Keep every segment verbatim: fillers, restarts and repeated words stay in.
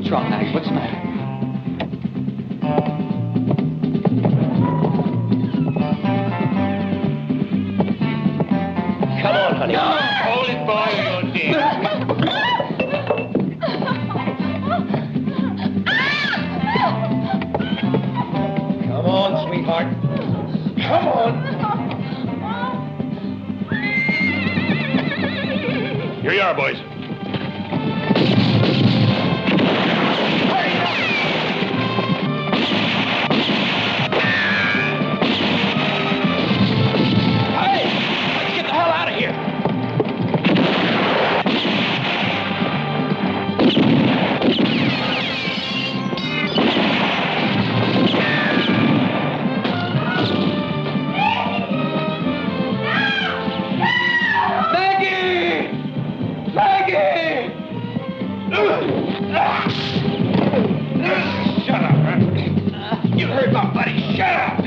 What's wrong, Maggie? What's the matter? Come on, honey. No. Hold it, boy, you're dead. Come on, sweetheart. Come on. Here you are, boys. Shut up, huh? You heard my buddy. Shut up!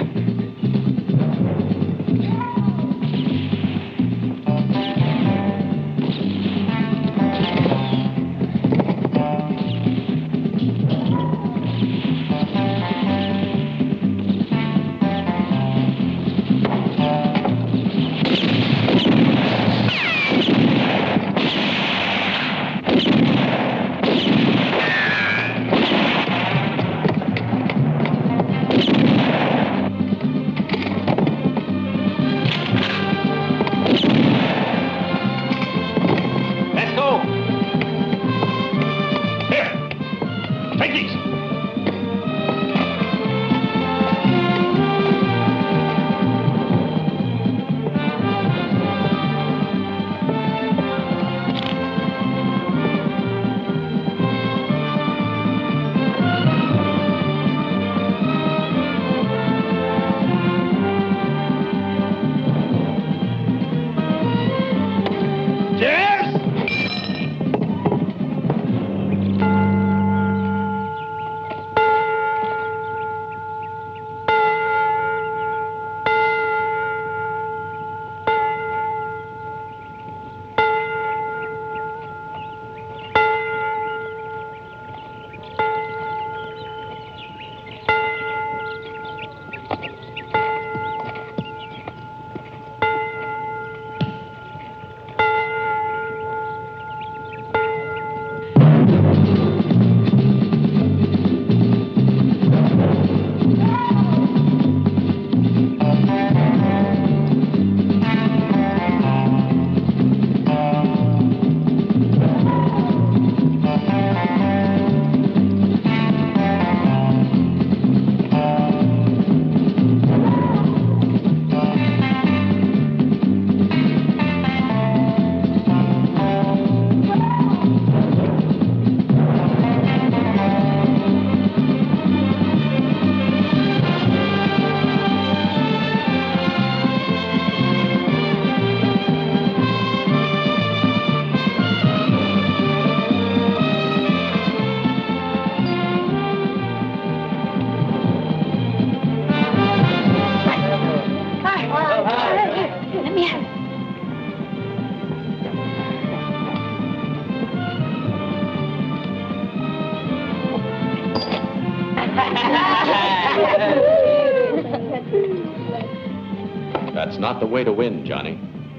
That's not the way to win, Johnny.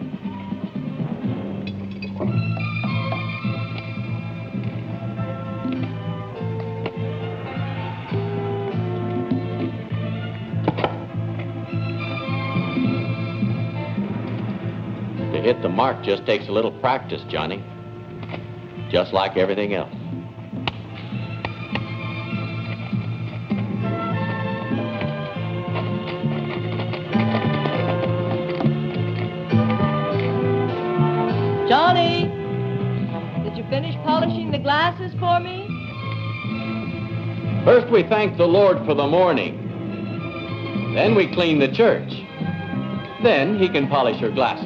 To hit the mark just takes a little practice, Johnny. Just like everything else. Johnny, did you finish polishing the glasses for me? First we thank the Lord for the morning. Then we clean the church. Then he can polish your glasses.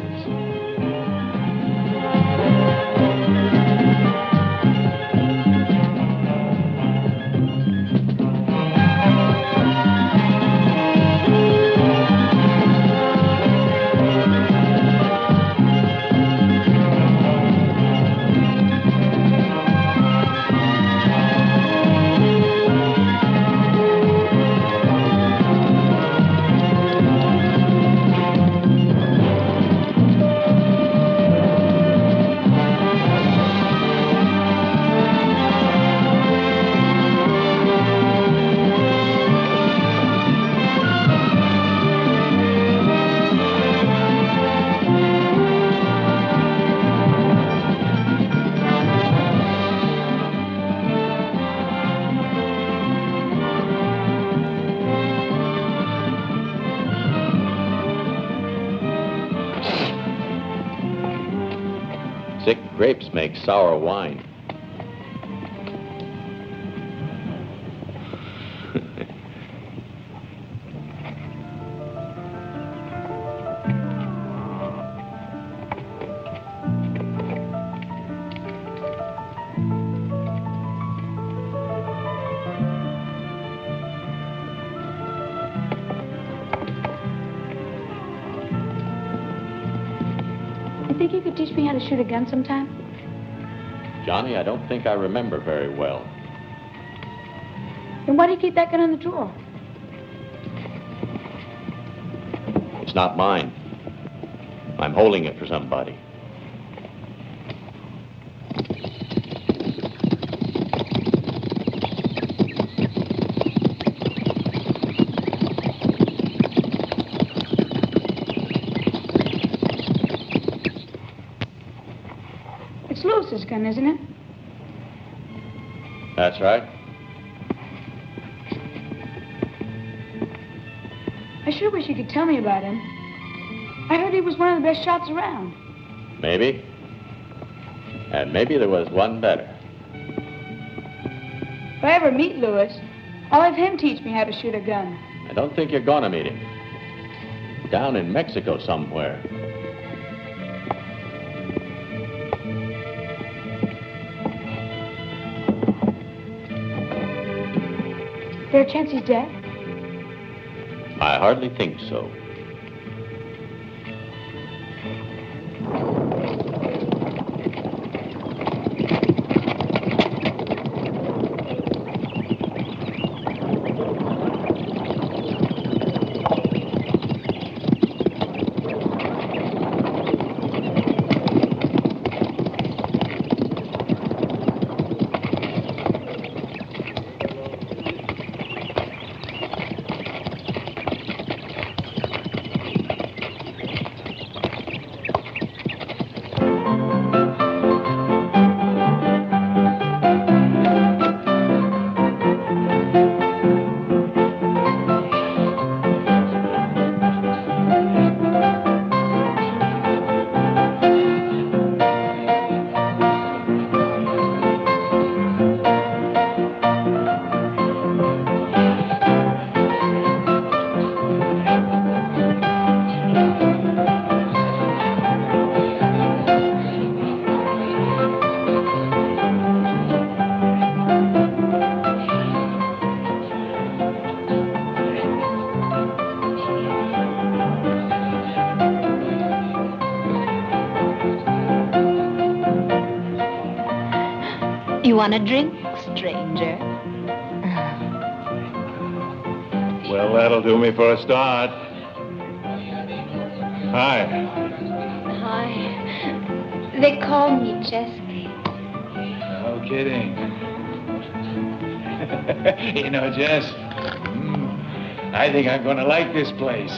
Grapes make sour wine. You think you could teach me how to shoot a gun sometime? Johnny, I don't think I remember very well. Then why do you keep that gun in the drawer? It's not mine. I'm holding it for somebody. It's Lewis's gun, isn't it? That's right. I sure wish you could tell me about him. I heard he was one of the best shots around. Maybe. And maybe there was one better. If I ever meet Lewis, I'll have him teach me how to shoot a gun. I don't think you're gonna meet him. Down in Mexico somewhere. Is there a chance he's dead? I hardly think so. You want a drink, stranger? Well, that'll do me for a start. Hi. Hi. They call me Chesky. No kidding. You know, Jess, mm, I think I'm going to like this place.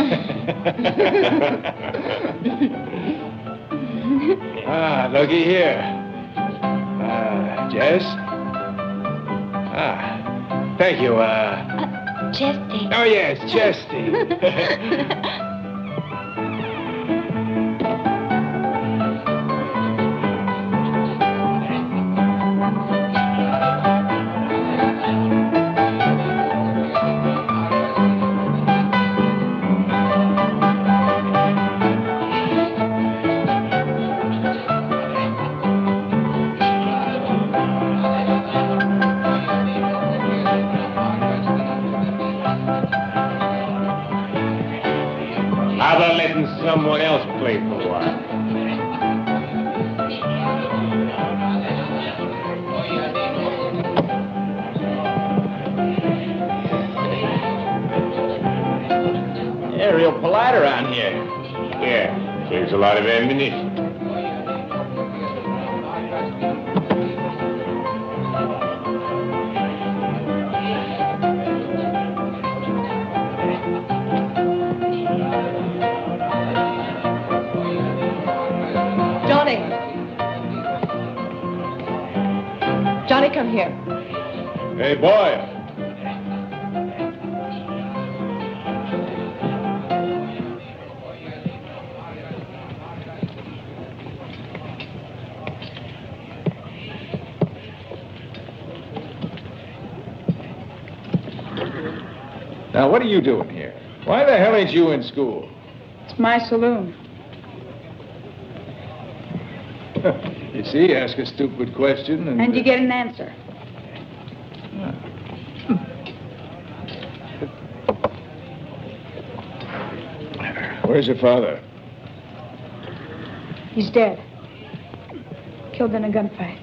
Ah, looky here. Uh, Jess? Ah, thank you, uh... Chesty. Oh, yes, Chesty. How about letting someone else play for a while? Yeah, real polite around here. Yeah, saves a lot of ammunition. Johnny. Johnny, come here. Hey, boy. Now, what are you doing here? Why the hell ain't you in school? It's my saloon. You see, ask a stupid question and... And you get an answer. Where's your father? He's dead. Killed in a gunfight.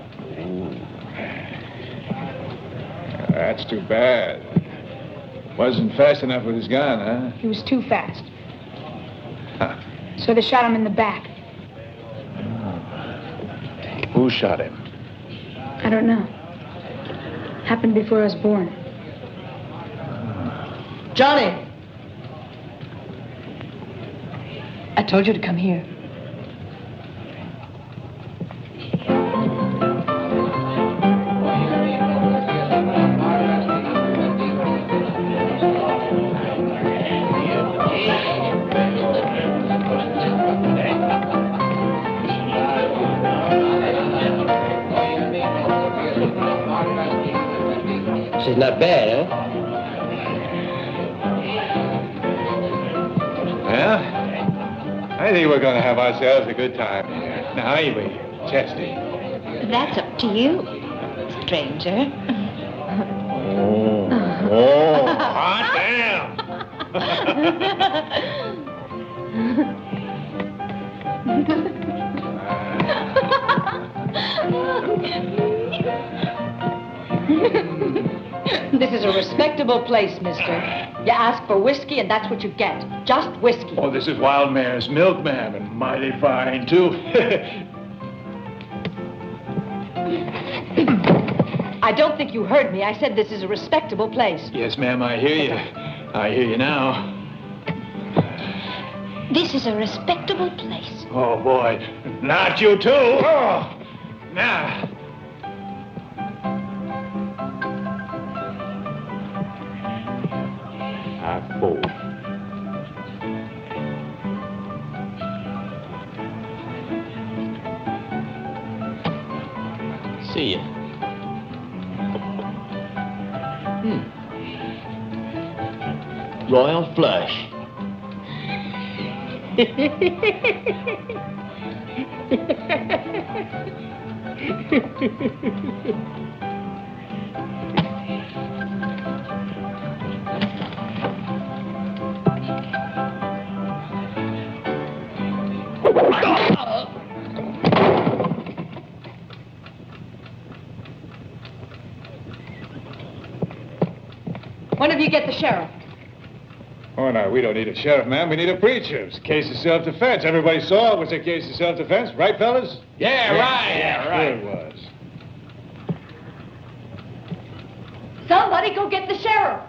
That's too bad. Wasn't fast enough with his gun, huh? He was too fast. Huh. So they shot him in the back. Who shot him? I don't know. Happened before I was born. Johnny! I told you to come here. She's not bad, huh? Well, I think we're going to have ourselves a good time here. Now, ain't we, Chesty? That's up to you, stranger. Oh, oh, hot damn! This is a respectable place, mister. You ask for whiskey, and that's what you get. Just whiskey. Oh, this is Wild Mare's milk, ma'am, and mighty fine, too. I don't think you heard me. I said this is a respectable place. Yes, ma'am, I hear you. I hear you now. This is a respectable place. Oh, boy. Not you, too. Oh, now. I fold. See ya. Hmm. Royal flush. When have you get the sheriff? Oh, no, we don't need a sheriff, ma'am. We need a preacher. It's a case of self-defense. Everybody saw it was a case of self-defense. Right, fellas? Yeah, right. Yeah, right. Sure it was. Somebody go get the sheriff.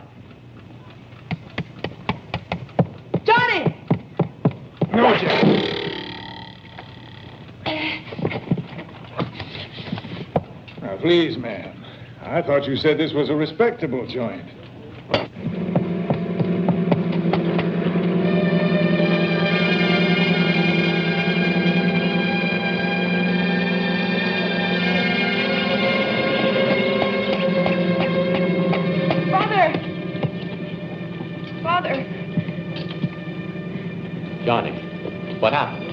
Johnny! No, Jack. Now, please, ma'am. I thought you said this was a respectable joint. Johnny, what happened?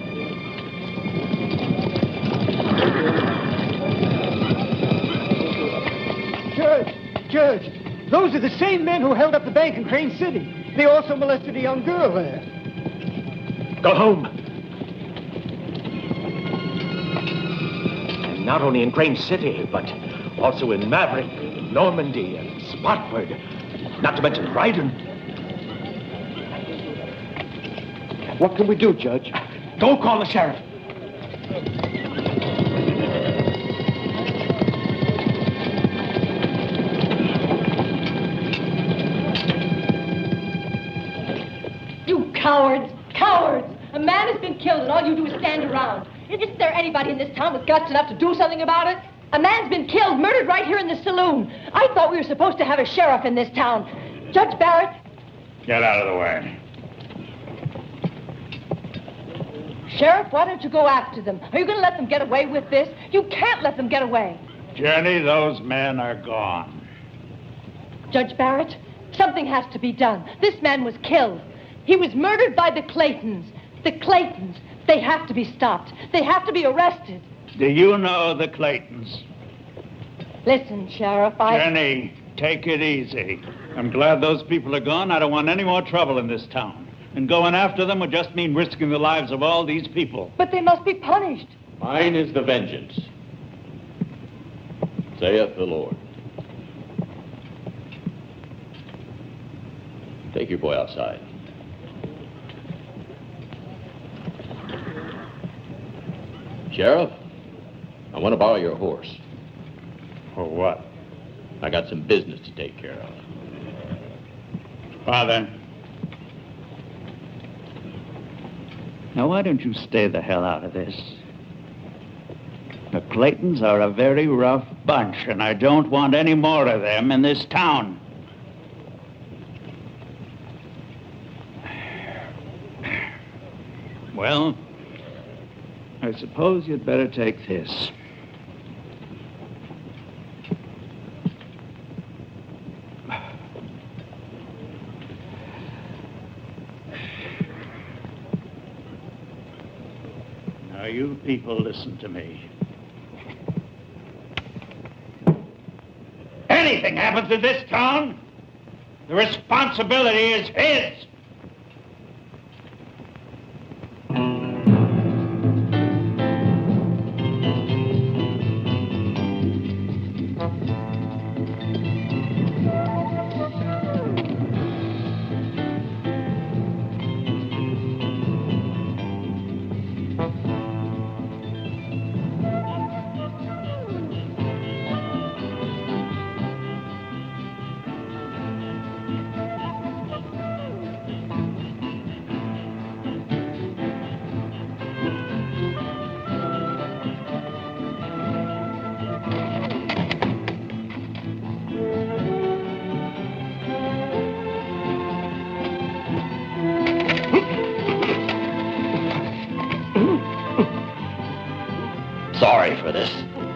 Judge, Judge, those are the same men who held up the bank in Crane City. They also molested a young girl there. Go home. And not only in Crane City, but also in Maverick, Normandy, and Spotswood. Not to mention Ryden. What can we do, Judge? Go call the sheriff. You cowards! Cowards! A man has been killed and all you do is stand around. Isn't there anybody in this town with guts enough to do something about it? A man's been killed, murdered right here in the saloon. I thought we were supposed to have a sheriff in this town. Judge Barrett? Get out of the way. Sheriff, why don't you go after them? Are you going to let them get away with this? You can't let them get away. Jenny, those men are gone. Judge Barrett, Something has to be done. This man was killed. He was murdered by the Claytons. The Claytons. They have to be stopped. They have to be arrested. Do you know the Claytons? Listen, Sheriff, I... Jenny, take it easy. I'm glad those people are gone. I don't want any more trouble in this town. And going after them would just mean risking the lives of all these people. But they must be punished. Mine is the vengeance, saith the Lord. Take your boy outside. Sheriff, I want to borrow your horse. For what? I got some business to take care of. Father. Now, why don't you stay the hell out of this? The Claytons are a very rough bunch, and I don't want any more of them in this town. Well, I suppose you'd better take this. Now, you people listen to me. Anything happens in this town, the responsibility is his. Sorry for this.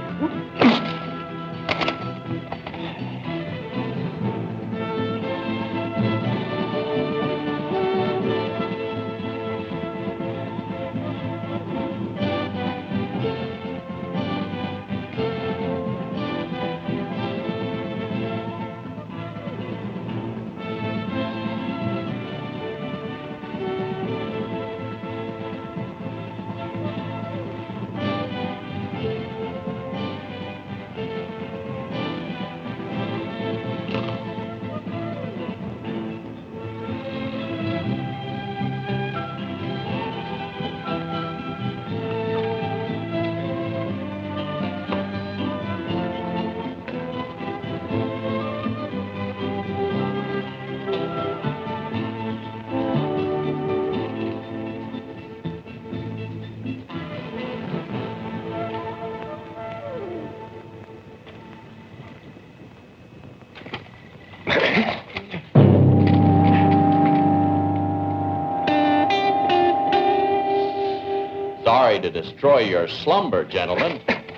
Sorry to destroy your slumber, gentlemen.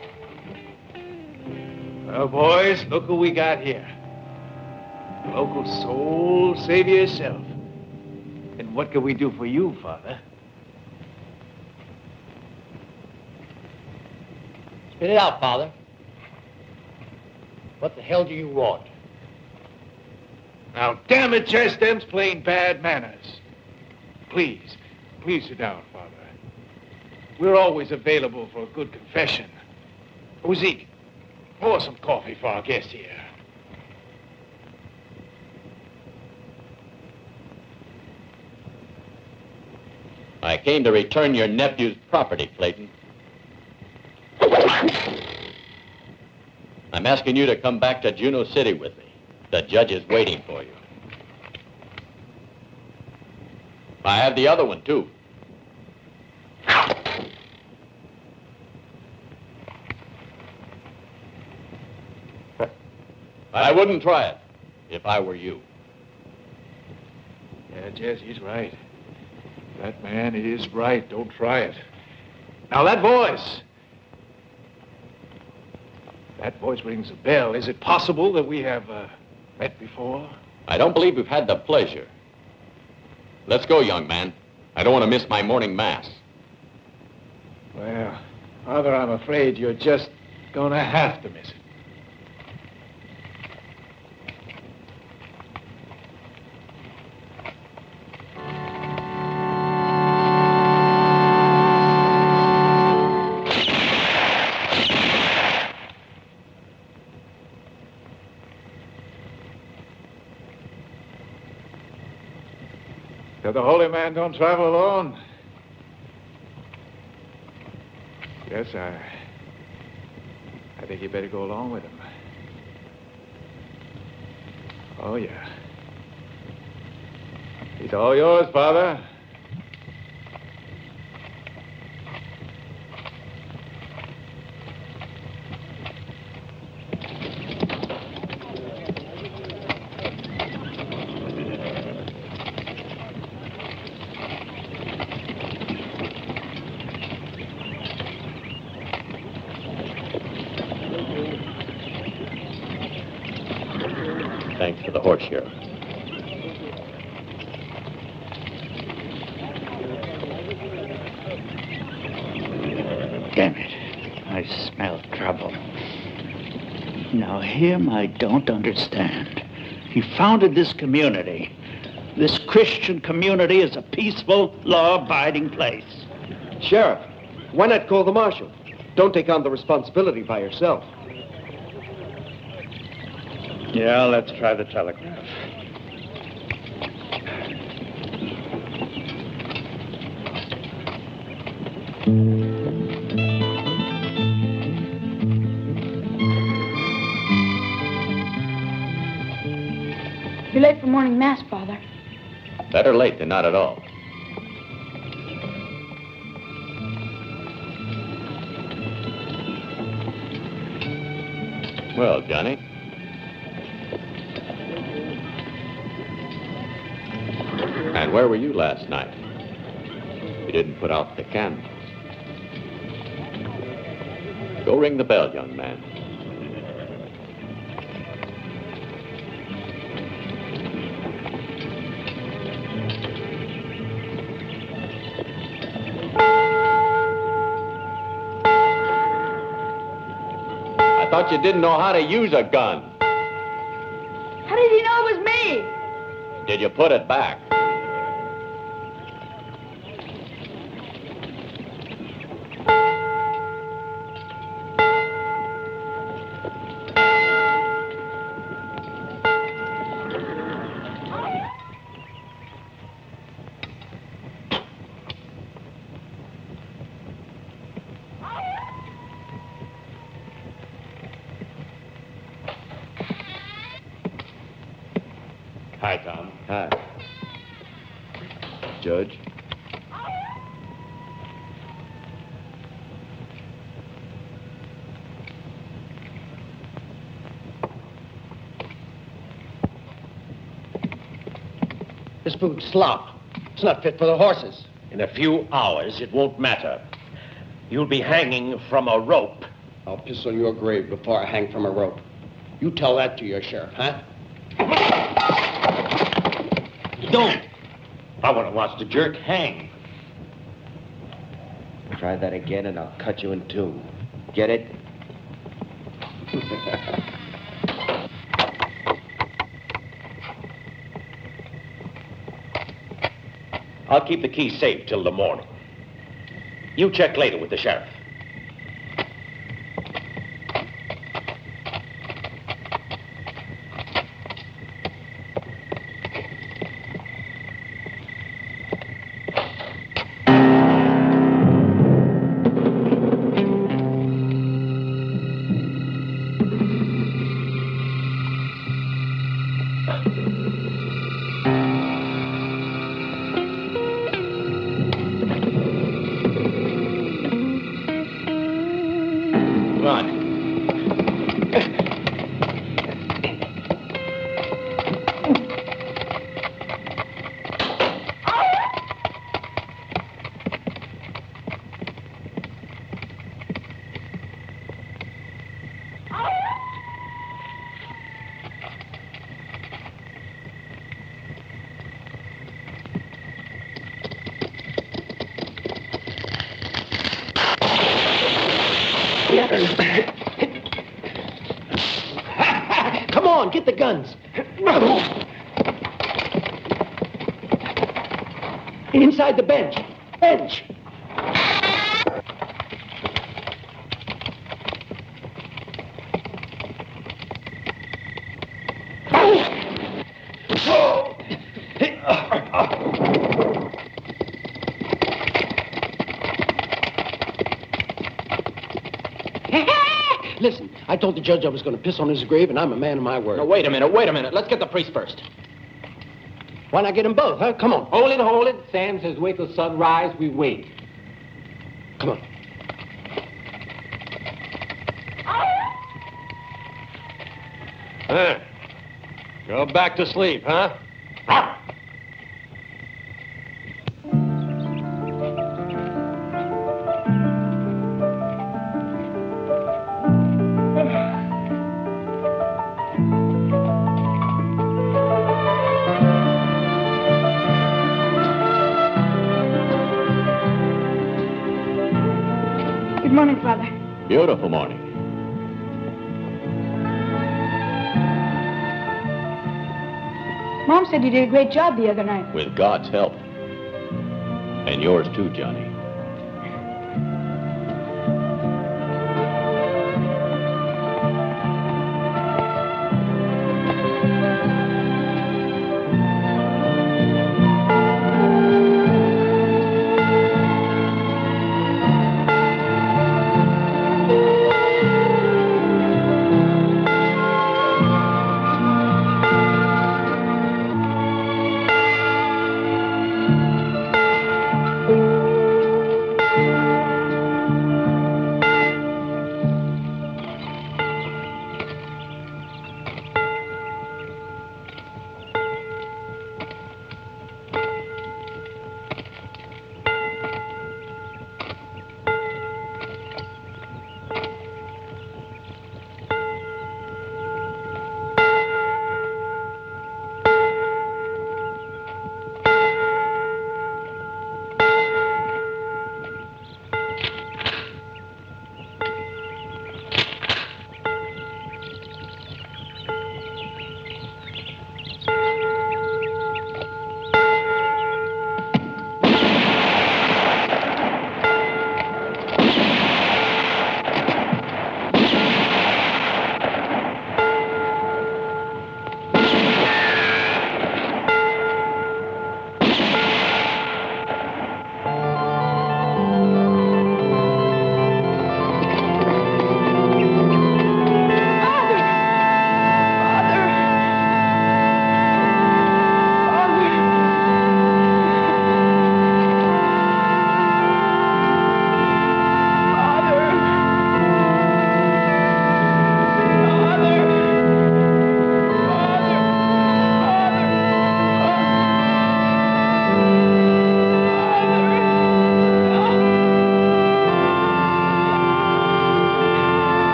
Well, boys, look who we got here. Local soul savior yourself. And what can we do for you, Father? Spit it out, Father. What the hell do you want? Now, damn it, Chestem's playing bad manners. Please, please sit down, Father. We're always available for a good confession. Uzi, pour some coffee for our guest here. I came to return your nephew's property, Clayton. I'm asking you to come back to Juneau City with me. The judge is waiting for you. I have the other one, too. I wouldn't try it if I were you. Yeah, Jess, he's right. That man is right. Don't try it. Now, that voice. That voice rings a bell. Is it possible that we have uh, met before? I don't believe we've had the pleasure. Let's go, young man. I don't want to miss my morning mass. Well, Father, I'm afraid you're just going to have to miss it. So the holy man don't travel alone? Yes, I... I think you better go along with him. Oh, yeah. He's all yours, Father. Thanks for the horse, Sheriff. Damn it. I smell trouble. Now, him I don't understand. He founded this community. This Christian community is a peaceful, law-abiding place. Sheriff, why not call the marshal? Don't take on the responsibility by yourself. Yeah, let's try the telegraph. You're late for morning mass, Father. Better late than not at all. Well, Johnny. And where were you last night? You didn't put out the candles. Go ring the bell, young man. I thought you didn't know how to use a gun. How did he know it was me? Did you put it back? Hi, Tom. Hi. Judge? This food's slop. It's not fit for the horses. In a few hours, it won't matter. You'll be hanging from a rope. I'll piss on your grave before I hang from a rope. You tell that to your sheriff, huh? Don't. I want to watch the jerk hang. Try that again and I'll cut you in two. Get it? I'll keep the key safe till the morning. You check later with the sheriff. Come on, get the guns. Inside the bench. Bench. Listen, I told the judge I was going to piss on his grave, and I'm a man of my word. Now, wait a minute, wait a minute. Let's get the priest first. Why not get them both, huh? Come on. Hold it, hold it. Sam says wait till sunrise, we wait. Come on. Huh? Go back to sleep, huh? Good morning, Father. Beautiful morning. Mom said you did a great job the other night. With God's help. And yours too, Johnny.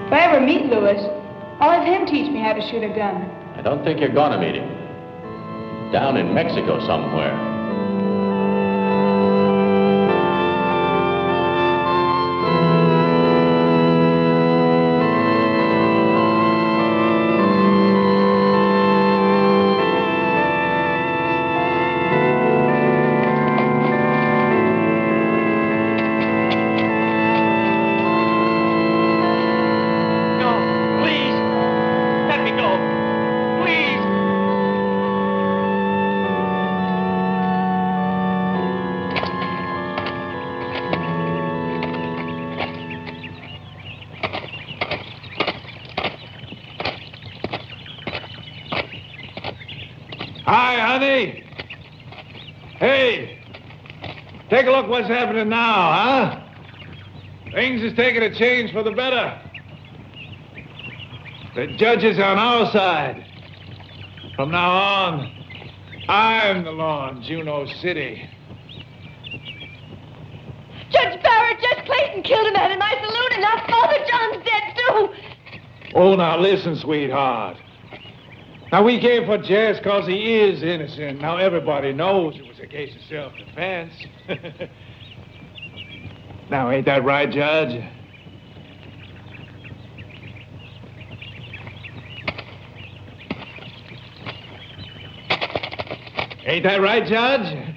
If I ever meet Lewis, I'll have him teach me how to shoot a gun. I don't think you're gonna meet him. Down in Mexico somewhere. Hi, honey. Hey, take a look what's happening now, huh? Things is taking a change for the better. The judge is on our side. From now on, I'm the law in Juneau City. Judge Barrett, Judge Clayton killed a man in my saloon, and now Father John's dead, too. Oh, now listen, sweetheart. Now, we gave for Jazz because he is innocent. Now, everybody knows it was a case of self-defense. Now, ain't that right, Judge? Ain't that right, Judge?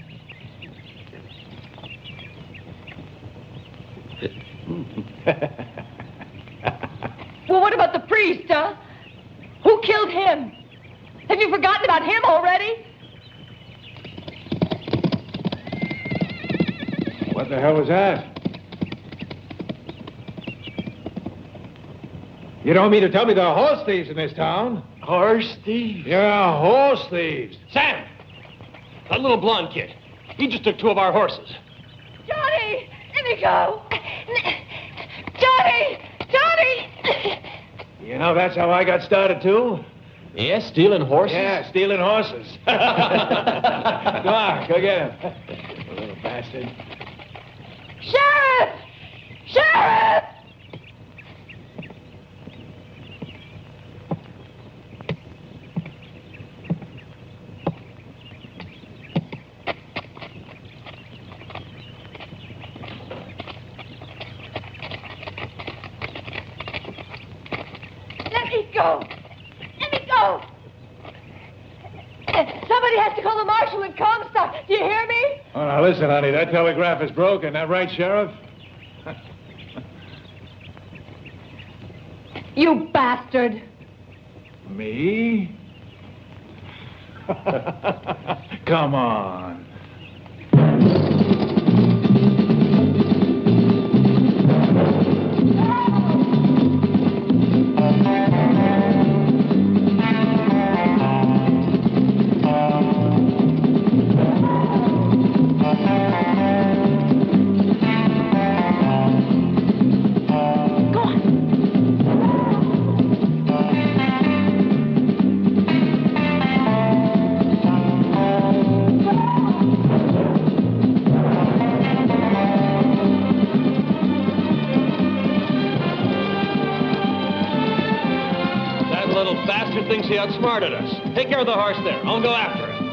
Well, what about the priest, huh? Who killed him? Have you forgotten about him already? What the hell was that? You don't mean to tell me there are horse thieves in this town? Horse thieves? Yeah, horse thieves. Sam! That little blonde kid. He just took two of our horses. Johnny! Let me go! Johnny! Johnny! You know, that's how I got started, too. Yes, stealing horses? Yeah, stealing horses. Come on, go get him. Little bastard. Sheriff! Sheriff! Let me go! Let me go! Somebody has to call the marshal in Comstock. Do you hear me? Oh, now listen, honey, that telegraph is broken. That right, Sheriff? You bastard! Me? Come on. Thinks he outsmarted us. Take care of the horse there. I'll go after him.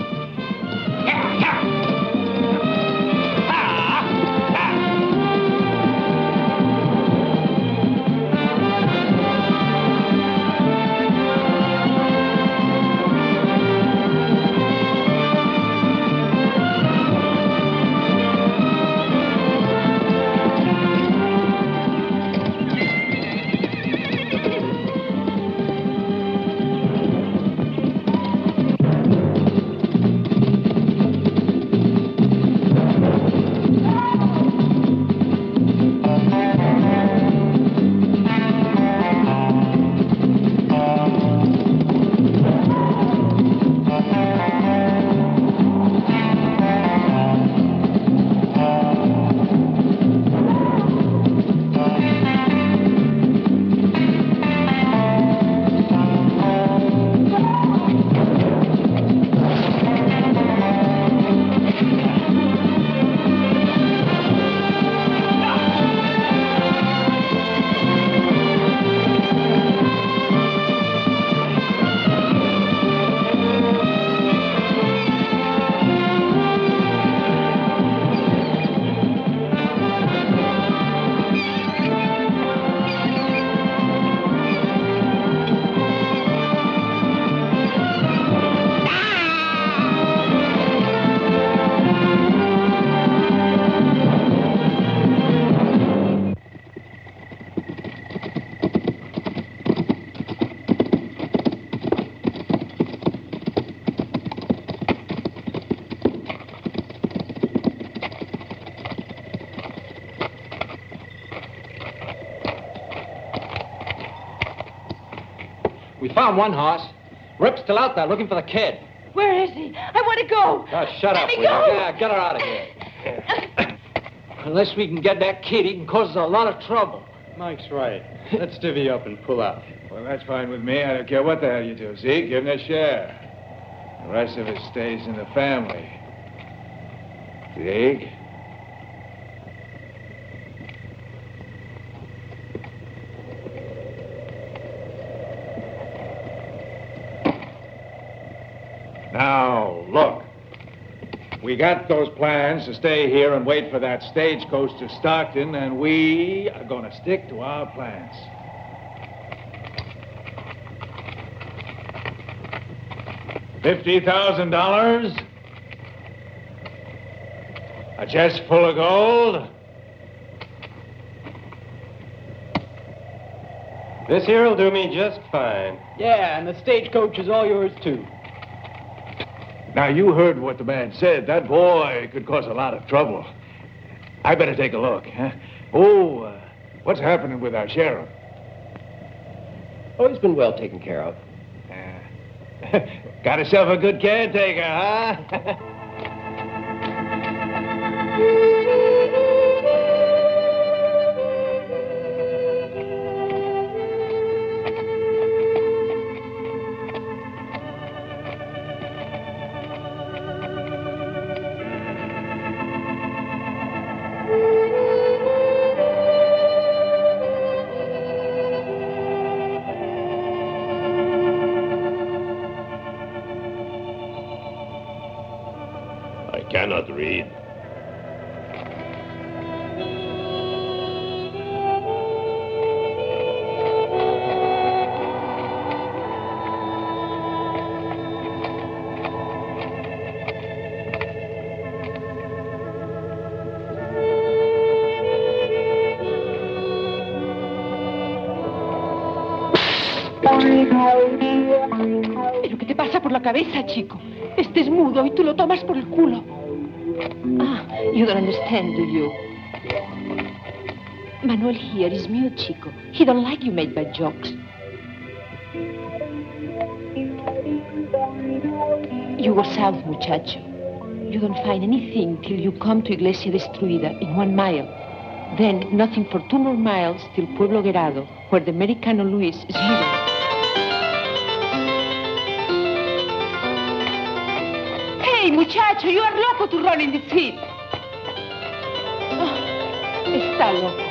We found one horse. Rip's still out there looking for the kid. Where is he? I want to go. Oh, shut Let up, me will you? go. Yeah, get her out of here. Unless we can get that kid, he can cause us a lot of trouble. Mike's right. Let's divvy up and pull out. Well, that's fine with me. I don't care what the hell you do. Zeke, give him a share. The rest of it stays in the family. Zeke? Now, look. We got those plans to stay here and wait for that stagecoach to Stockton, and we are going to stick to our plans. Fifty thousand dollars? A chest full of gold? This here will do me just fine. Yeah, and the stagecoach is all yours, too. Now, you heard what the man said. That boy could cause a lot of trouble. I better take a look, huh? Oh, uh, what's happening with our sheriff? Oh, he's been well taken care of. Uh, got yourself a good caretaker, huh? Cannot read. ¿Pero qué te pasa por la cabeza, chico? Este es mudo y tú lo tomas por el culo. Ah, you don't understand, do you? Manuel here is mute, chico. He don't like you made bad jokes. You go south, muchacho. You don't find anything till you come to Iglesia Destruida in one mile. Then nothing for two more miles till Pueblo Guerrado, where the Americano Luis is living. Hey, muchacho, you are loco to run in this heat. Oh, está loco.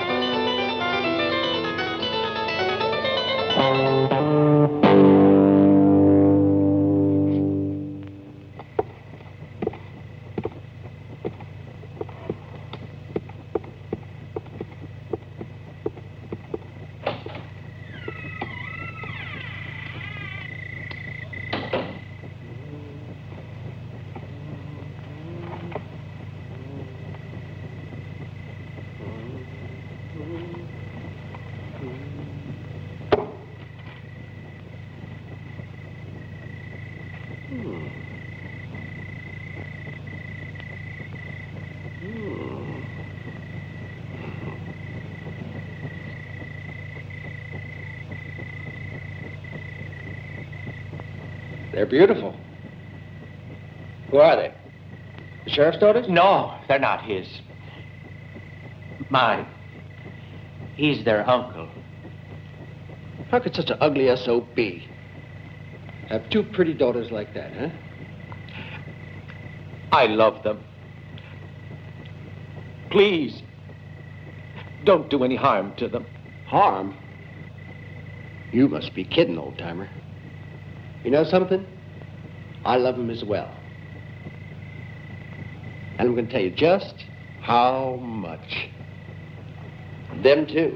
They're beautiful. Who are they? The sheriff's daughters? No, they're not his. Mine. He's their uncle. How could such an ugly S O B have two pretty daughters like that, huh? I love them. Please, don't do any harm to them. Harm? You must be kidding, old-timer. You know something? I love them as well. And I'm going to tell you just how much. Them too.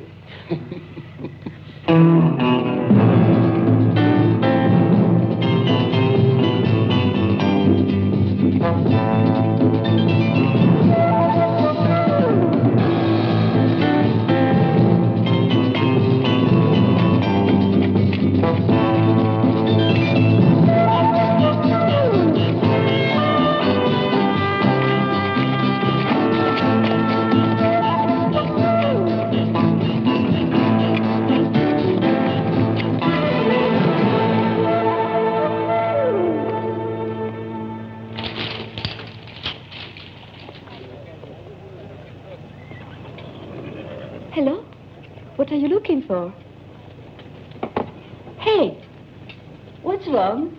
Hey, what's wrong?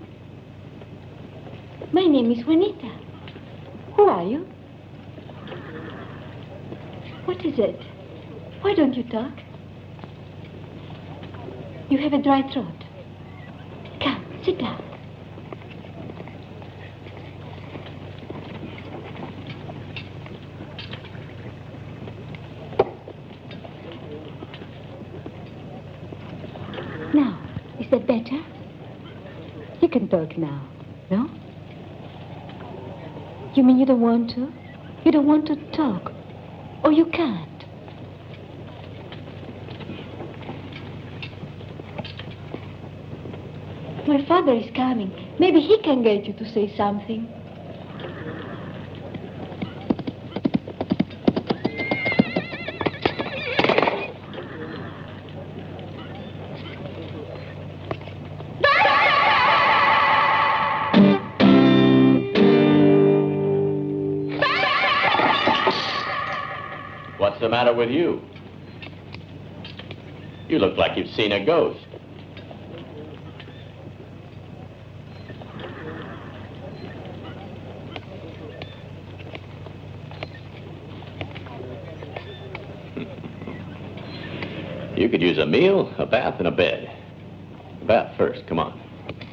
My name is Juanita. Who are you? What is it? Why don't you talk? You have a dry throat. Come, sit down. Now, is that better? You can talk now, no? You mean you don't want to? You don't want to talk? Or you can't? My father is coming. Maybe he can get you to say something. What's the matter with you? You look like you've seen a ghost. You could use a meal, a bath, and a bed. A bath first, come on.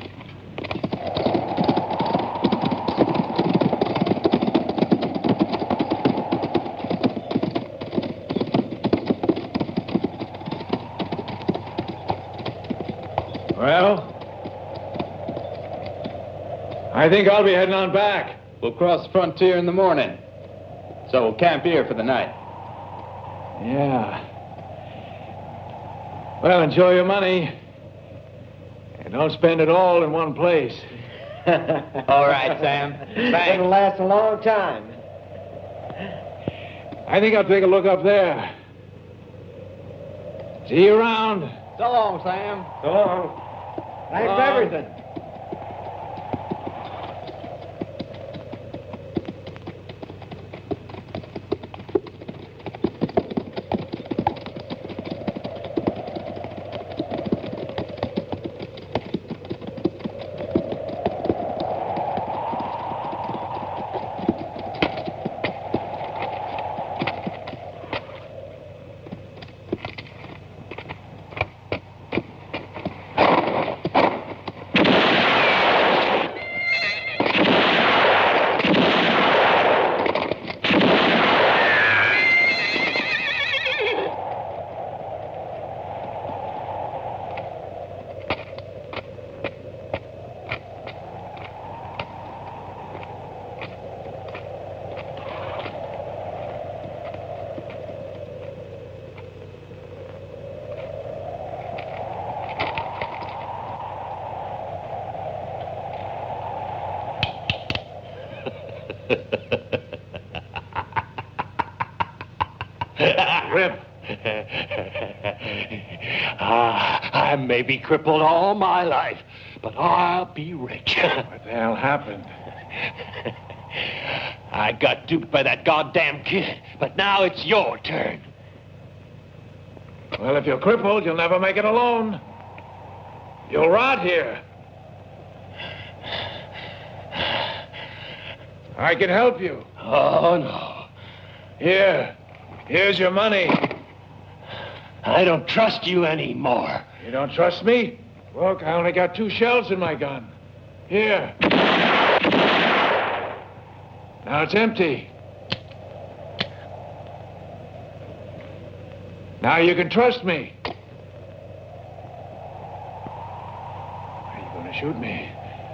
Well, I think I'll be heading on back. We'll cross the frontier in the morning. So we'll camp here for the night. Yeah. Well, enjoy your money. And don't spend it all in one place. All right, Sam. Thanks. It'll last a long time. I think I'll take a look up there. See you around. So long, Sam. So long. Thanks for everything. Rip. ah, I may be crippled all my life, but I'll be rich. What the hell happened? I got duped by that goddamn kid, but now it's your turn. Well, if you're crippled, you'll never make it alone. You'll rot here. I can help you. Oh, no. Here. Here's your money. I don't trust you anymore. You don't trust me? Look, I only got two shells in my gun. Here. Now it's empty. Now you can trust me. Are you going to shoot me?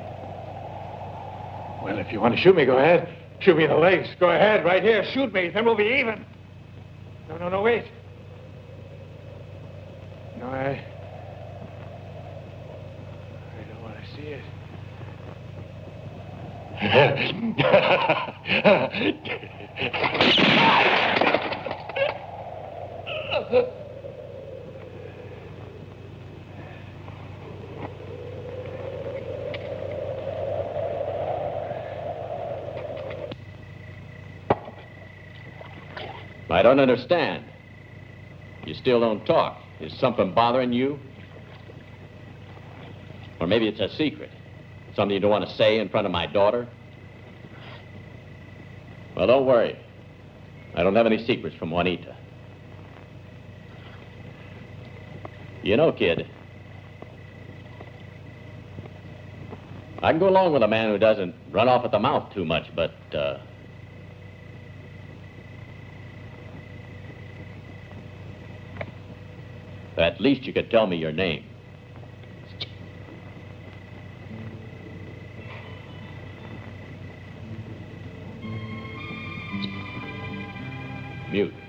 Well, if you want to shoot me, go ahead. Shoot me in the legs. Go ahead, right here. Shoot me, then we'll be even. No, no, no, wait. No, I... I don't want to see it. I don't understand. You still don't talk. Is something bothering you? Or maybe it's a secret. Something you don't want to say in front of my daughter. Well, don't worry. I don't have any secrets from Juanita. You know, kid, I can go along with a man who doesn't run off at the mouth too much, but, uh... at least you could tell me your name. Mute.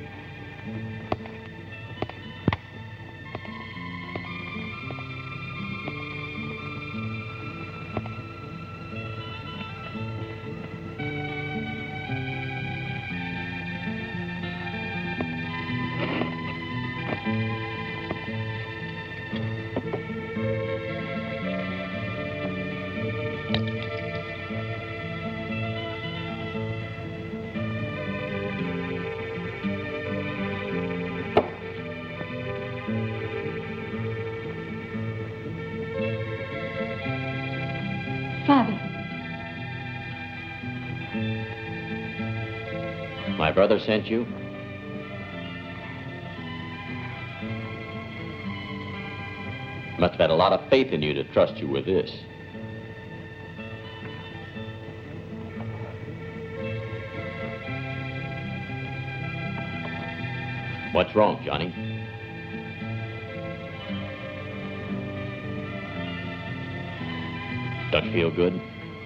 My brother sent you? Must have had a lot of faith in you to trust you with this. What's wrong, Johnny? Don't you feel good?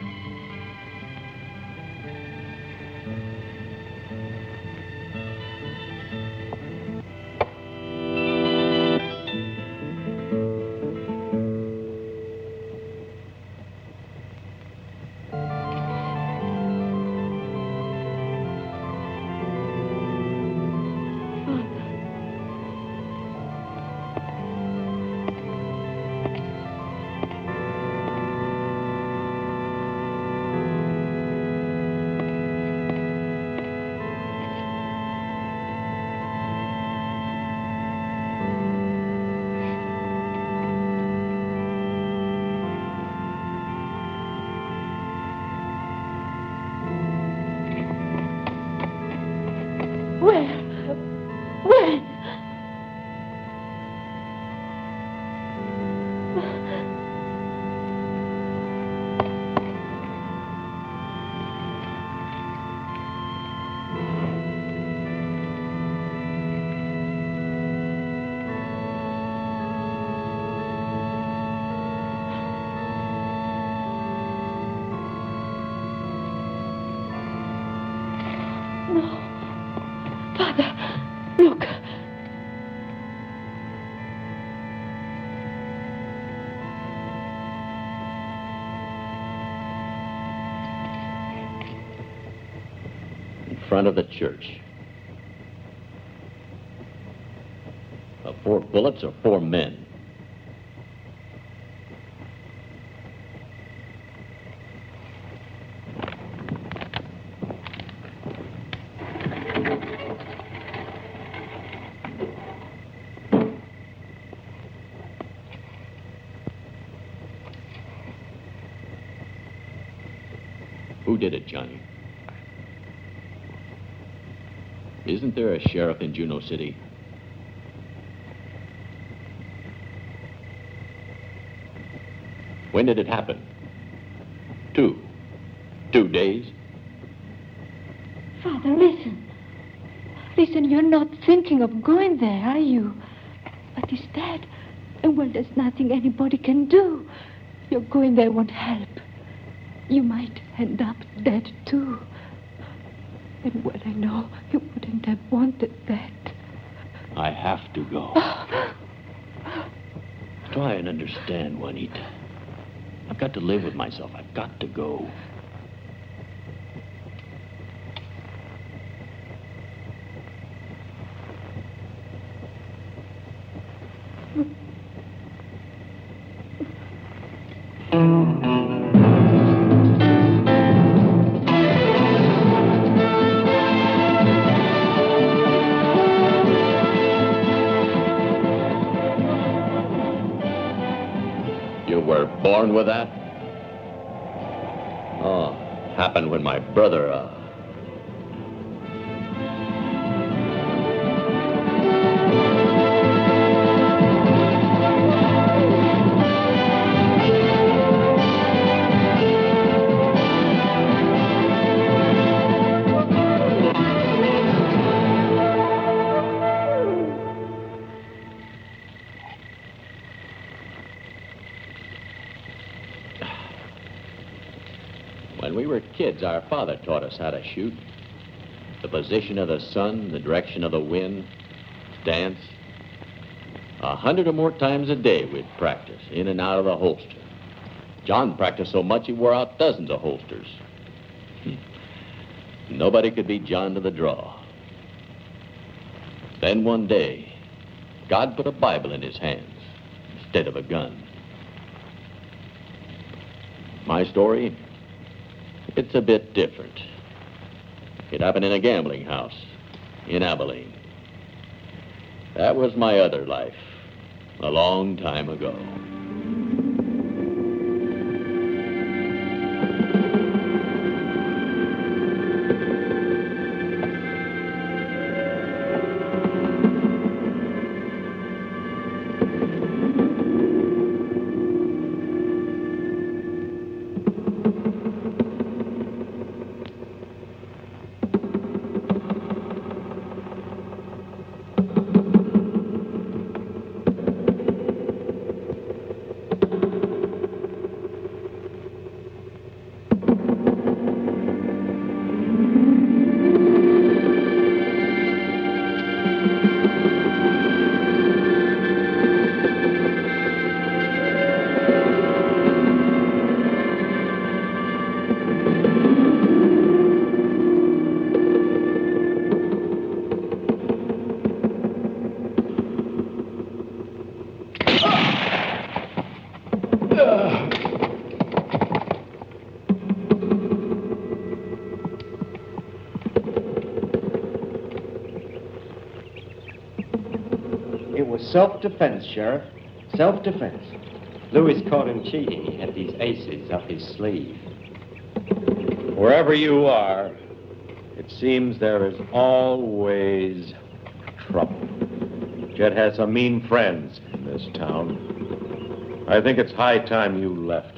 Front of the church. Uh, four bullets or four men? Who did it, Johnny? Isn't there a sheriff in Juneau City? When did it happen? Two. Two days? Father, listen. Listen, you're not thinking of going there, are you? But instead, well, there's nothing anybody can do. Your going there won't help. You might end up dead, too. And well, I know you wouldn't have wanted that. I have to go. Try and understand, Juanita. I've got to live with myself. I've got to go. You were born with that? Oh, happened when my brother, uh... When we were kids, our father taught us how to shoot. The position of the sun, the direction of the wind, dance. A hundred or more times a day we'd practice, in and out of the holster. John practiced so much he wore out dozens of holsters. Nobody could beat John to the draw. Then one day, God put a Bible in his hands instead of a gun. My story? It's a bit different. It happened in a gambling house in Abilene. That was my other life, a long time ago. Self-defense, Sheriff. Self-defense. Louis caught him cheating. He had these aces up his sleeve. Wherever you are, it seems there is always trouble. Chet has some mean friends in this town. I think it's high time you left.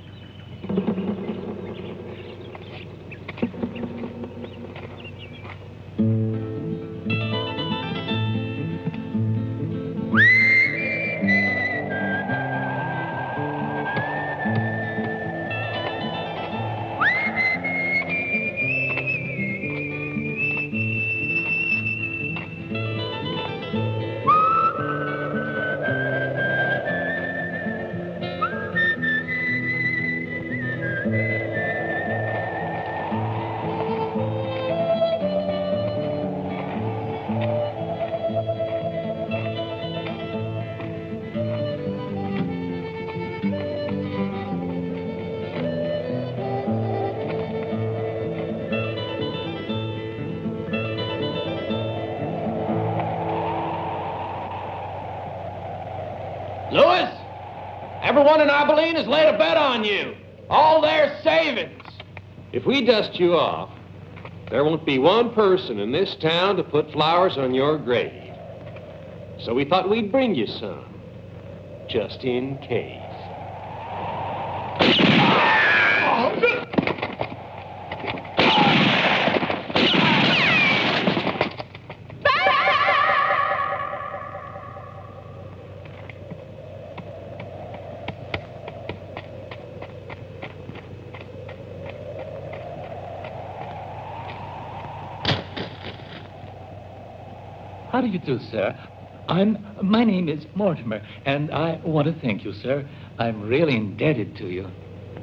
Louis, everyone in Abilene has laid a bet on you. All their savings. If we dust you off, there won't be one person in this town to put flowers on your grave. So we thought we'd bring you some, just in case. How do you do, sir? I'm, my name is Mortimer, and I want to thank you, sir. I'm really indebted to you.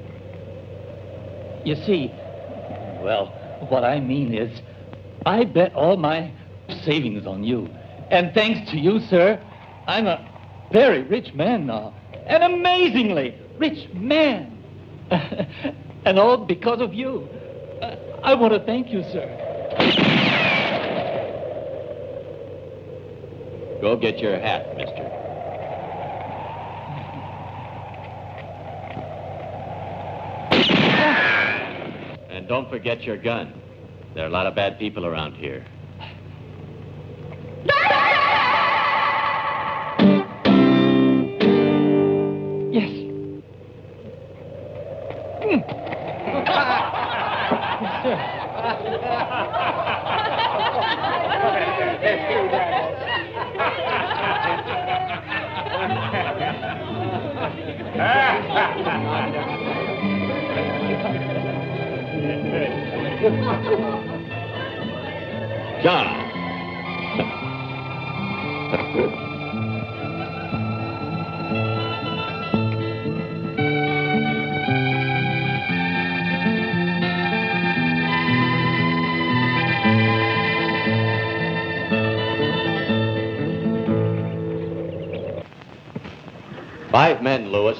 You see, well, what I mean is, I bet all my savings on you. And thanks to you, sir, I'm a very rich man now. An amazingly rich man. And all because of you. I want to thank you, sir. Go get your hat, mister. And don't forget your gun. There are a lot of bad people around here. Yes. Yes, sir. John. Five men, Lewis.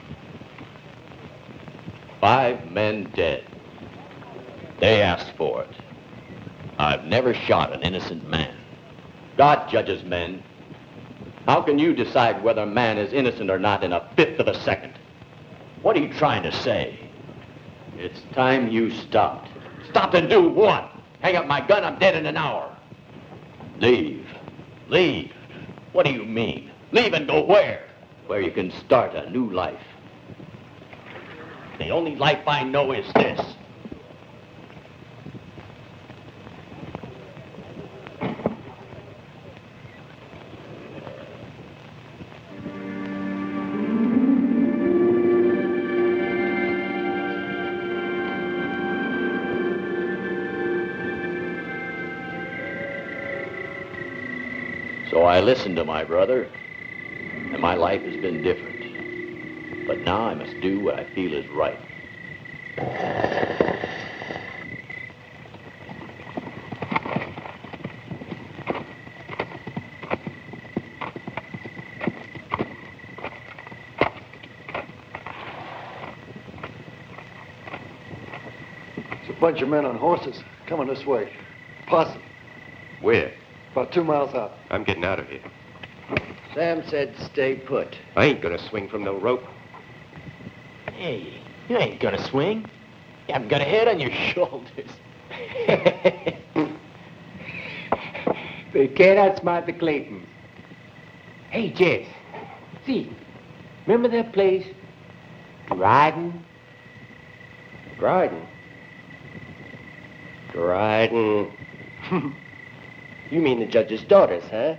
Five men dead. They asked for it. I've never shot an innocent man. God judges men. How can you decide whether a man is innocent or not in a fifth of a second? What are you trying to say? It's time you stopped. Stopped and do what? Hang up my gun, I'm dead in an hour. Leave. Leave. What do you mean? Leave and go where? Where you can start a new life. The only life I know is this. So I listened to my brother, and my life has been different. But now I must do what I feel is right. It's a bunch of men on horses coming this way. Posse. Where? About two miles out. I'm getting out of here. Sam said stay put. I ain't gonna swing from no rope. Hey, you ain't gonna swing. You haven't got a head on your shoulders. They can't outsmart the Claytons. Hey, Jess. See, remember that place? Dryden? Dryden? Dryden. You mean the judge's daughters, huh?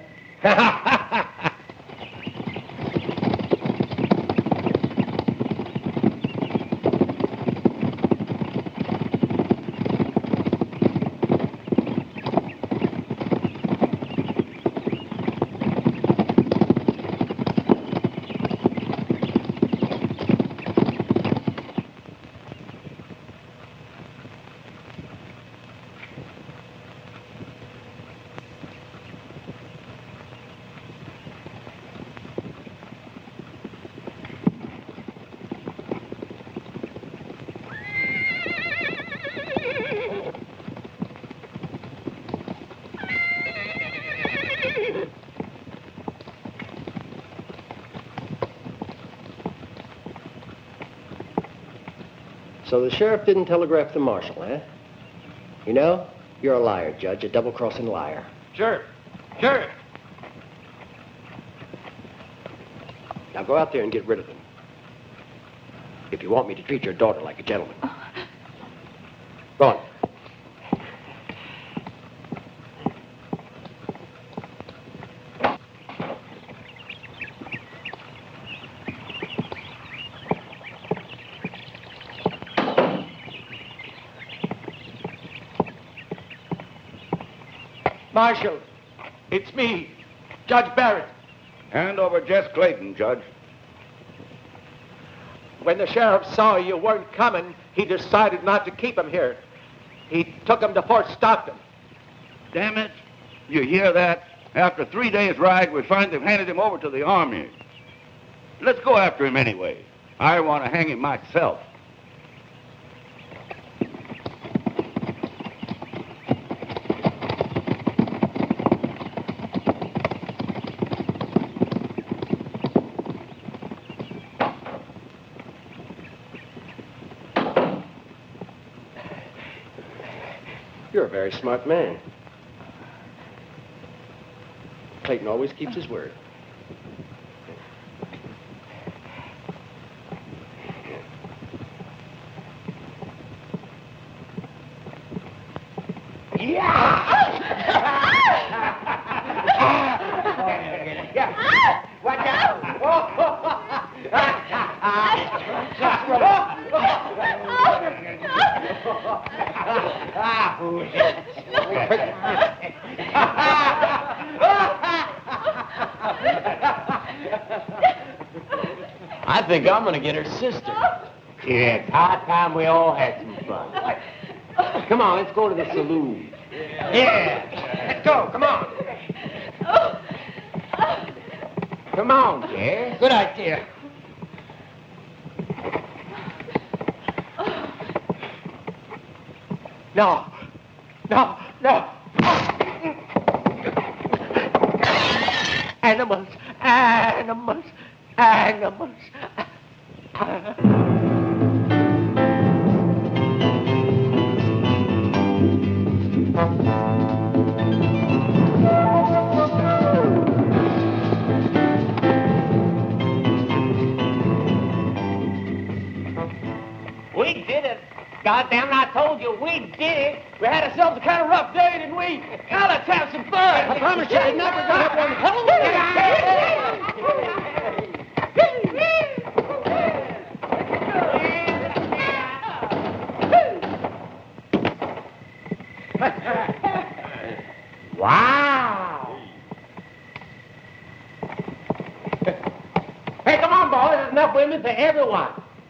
So the sheriff didn't telegraph the marshal, eh? You know, you're a liar, Judge, a double-crossing liar. Sure. Sure. Now go out there and get rid of them. If you want me to treat your daughter like a gentleman. Go on. Marshal, it's me, Judge Barrett. Hand over Jess Clayton, Judge. When the sheriff saw you weren't coming, he decided not to keep him here. He took him to Fort Stockton. Damn it. You hear that? After three days' ride, we find they've handed him over to the army. Let's go after him anyway. I want to hang him myself. You're a very smart man. Clayton always keeps his word. Watch out! I think I'm gonna get her sister. Yeah, it's high time we all had some fun. Come on, let's go to the saloon. Yeah, let's go, come on. Come on, Jess. Good idea. No, no, no. Animals, animals, animals. We did it. Goddamn, I told you, we did it. We had ourselves a kind of rough day, didn't we? Now let's have some fun. I promise you, we're never gonna have one hell of a Wow. Hey, come on, boys. There's enough women for everyone.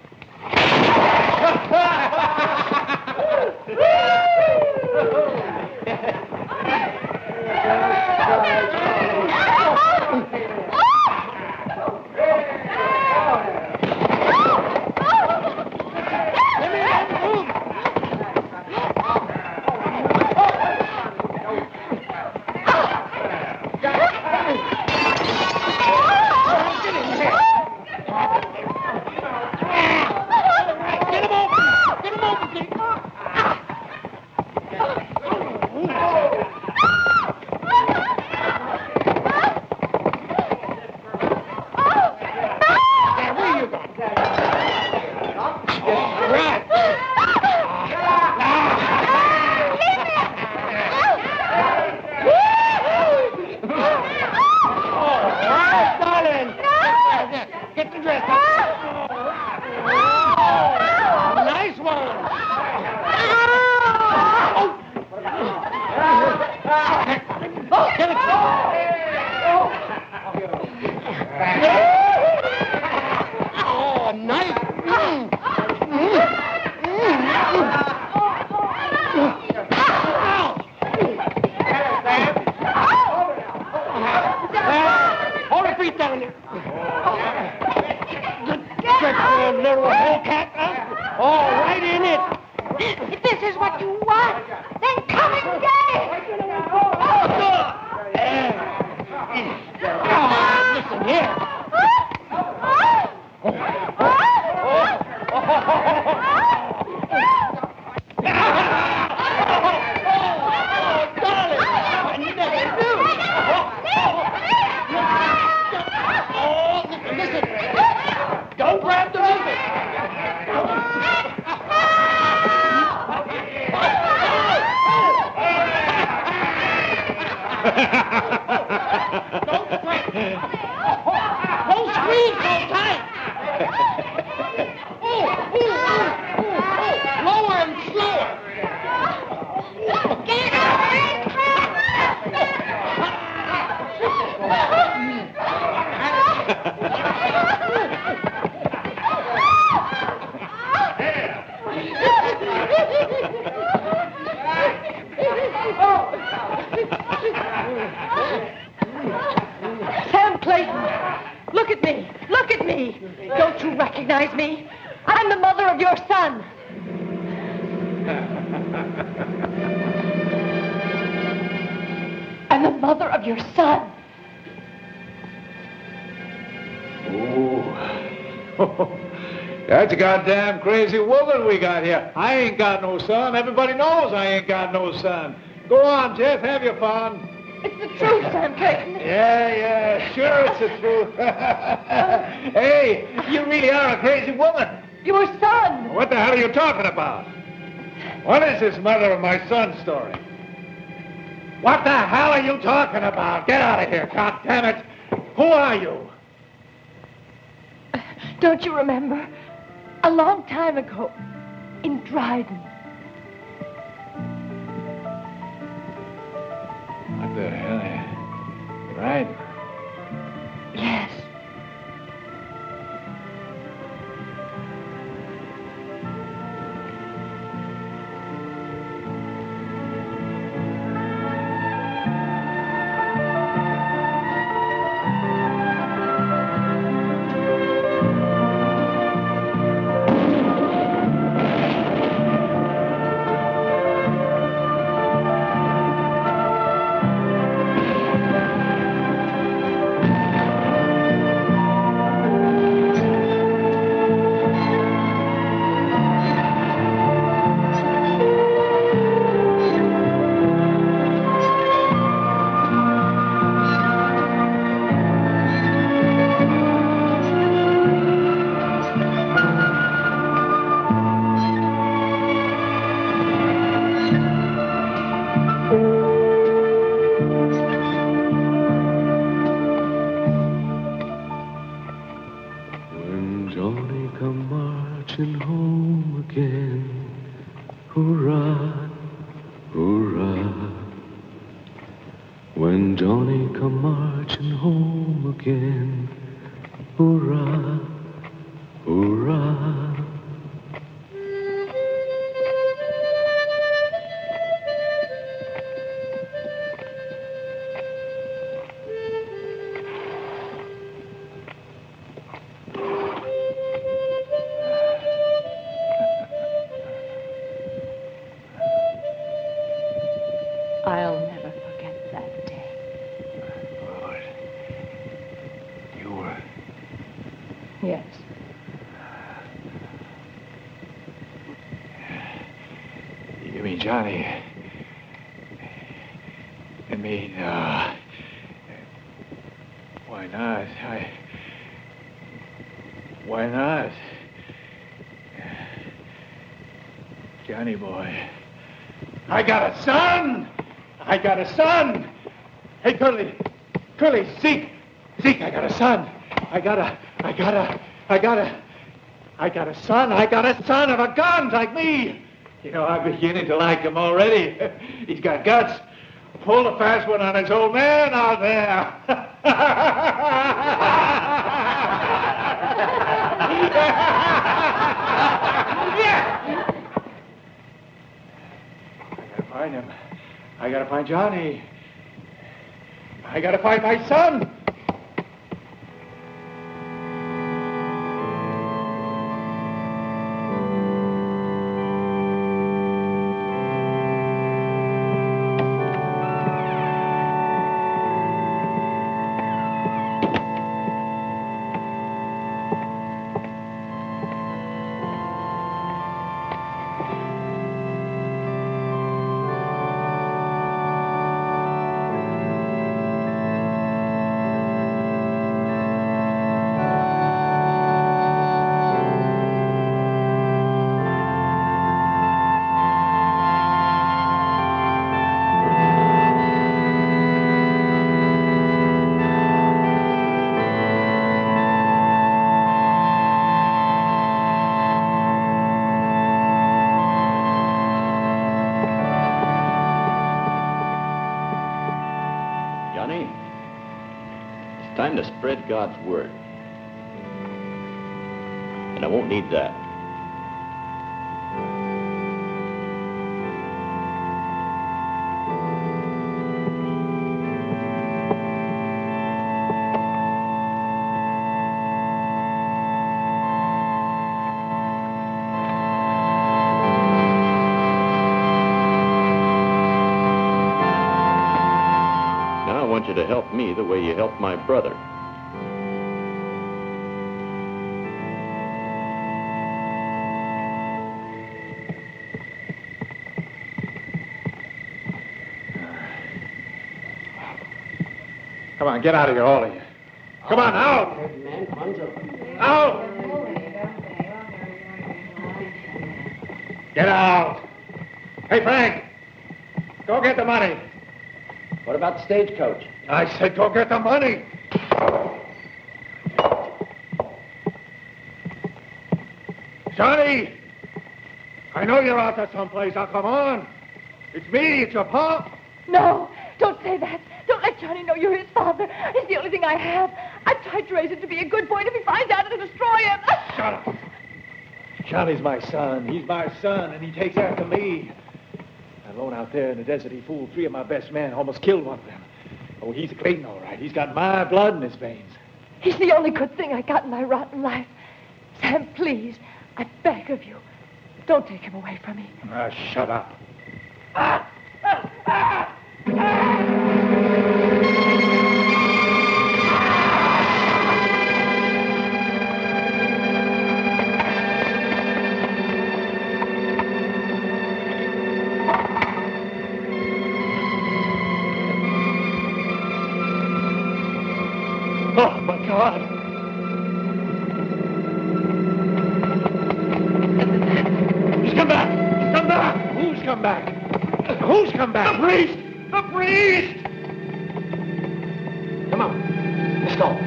Sam Clayton, look at me. Look at me. Don't you recognize me? I'm the mother of your son. I'm the mother of your son. Oh, That's a goddamn crazy woman we got here. I ain't got no son. Everybody knows I ain't got no son. Go on, Jeff, have your fun. It's the truth, Sam Clayton. Yeah, yeah, sure it's the truth. Hey, you really are a crazy woman. Your son. What the hell are you talking about? What is this mother of my son story? What the hell are you talking about? Get out of here, God damn it. Who are you? Don't you remember? A long time ago, in Dryden. What the hell? Right? Yes. I'll never forget that day. Lord. You were... Yes. You mean Johnny? I mean, uh... why not? I... Why not? Johnny boy. I got a son! I got a son! Hey, Curly. Curly, Zeke. Zeke, I got a son. I got a... I got a... I got a... I got a son. I got a son of a gun like me. You know, I'm beginning to like him already. He's got guts. Pull a fast one on his old man out there. Yeah. I gotta find him. I gotta find Johnny. I gotta find my son. Time to spread God's word. And I won't need that. Now I want you to help me the way you helped my brother. Come on, get out of here, all of you. Come on, out! Out! Get out! Hey, Frank! Go get the money. What about the stagecoach? I said go get the money. Johnny! I know you're out there someplace. Now, come on. It's me. It's your pop. No, don't say that. Don't let Johnny know you're his father. He's the only thing I have. I've tried to raise him to be a good boy, and if he finds out, it'll destroy him. Shut up. Johnny's my son. He's my son, and he takes after me. Alone out there in the desert, he fooled three of my best men, almost killed one of them. Oh, he's a Clayton, all right. He's got my blood in his veins. He's the only good thing I got in my rotten life. Sam, please, I beg of you, don't take him away from me. Ah, shut up. Ah! Ah! Ah! Oh, my God. He's come back. He's come back. Who's come back? Who's come back? The priest! The priest! Come on. Let's go.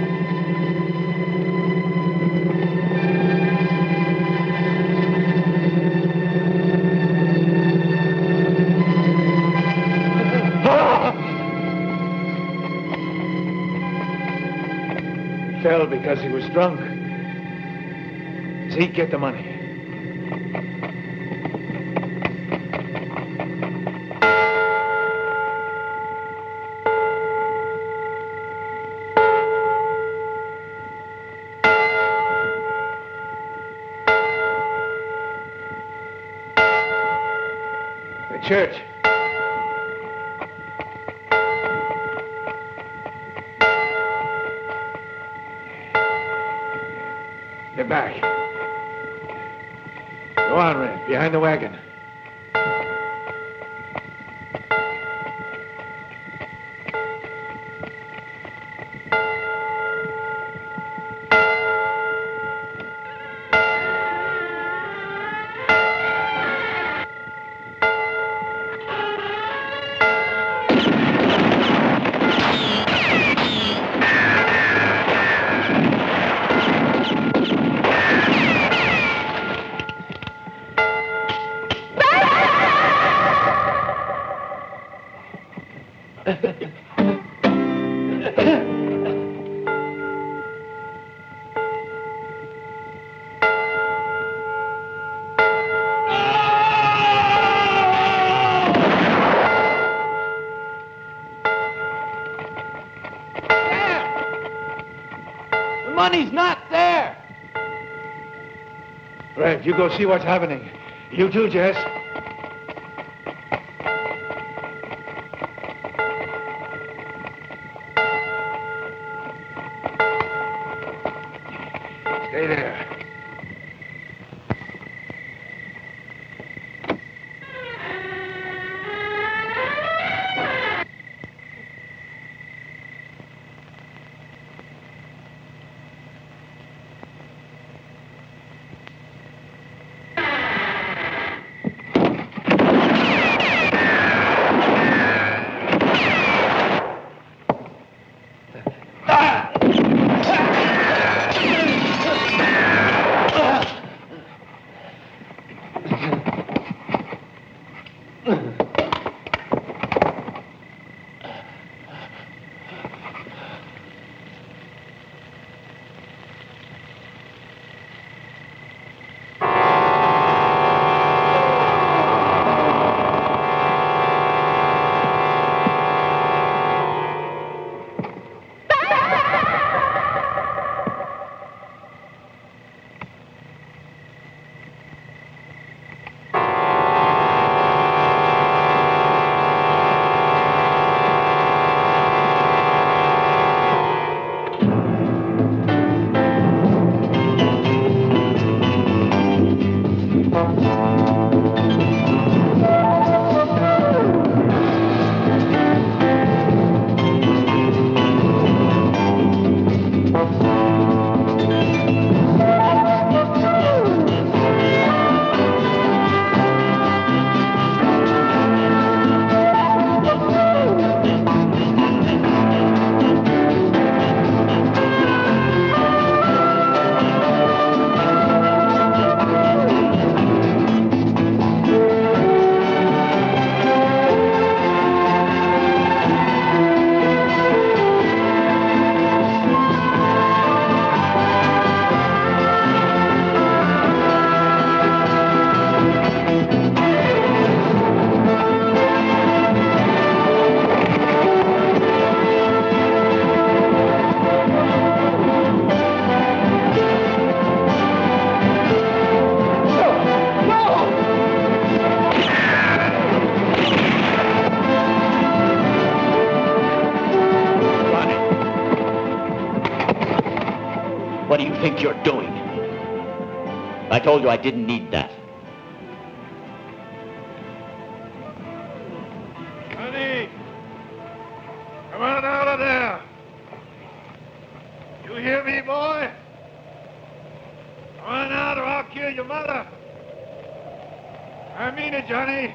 Fell because he was drunk. Zeke, get the money. The church. They're back. Go on, Red, behind the wagon. Money's not there. Red, you go see what's happening. You too, Jess. Stay there. think you're doing? I told you I didn't need that. Honey, come on out of there. You hear me, boy? Come on out or I'll kill your mother. I mean it, Johnny.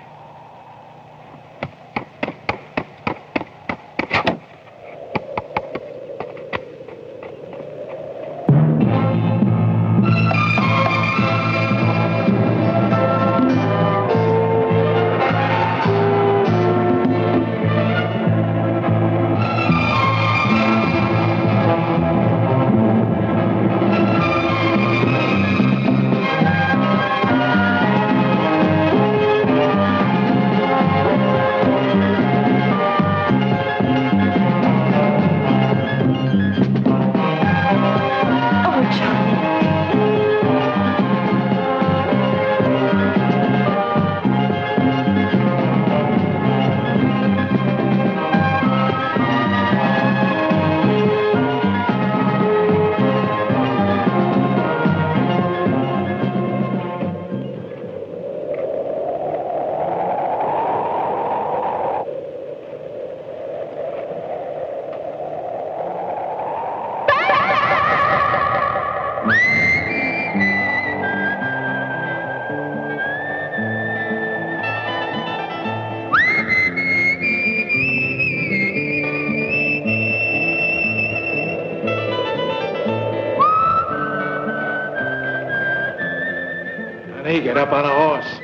Get up on a horse.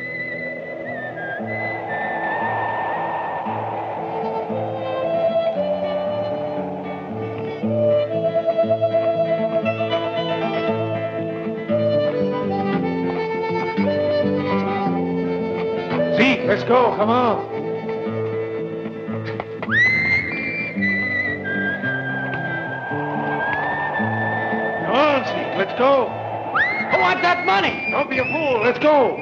Zeke, let's go. Come on. Come on, Zeke. Let's go. I want that money. Don't be a fool. Let's go.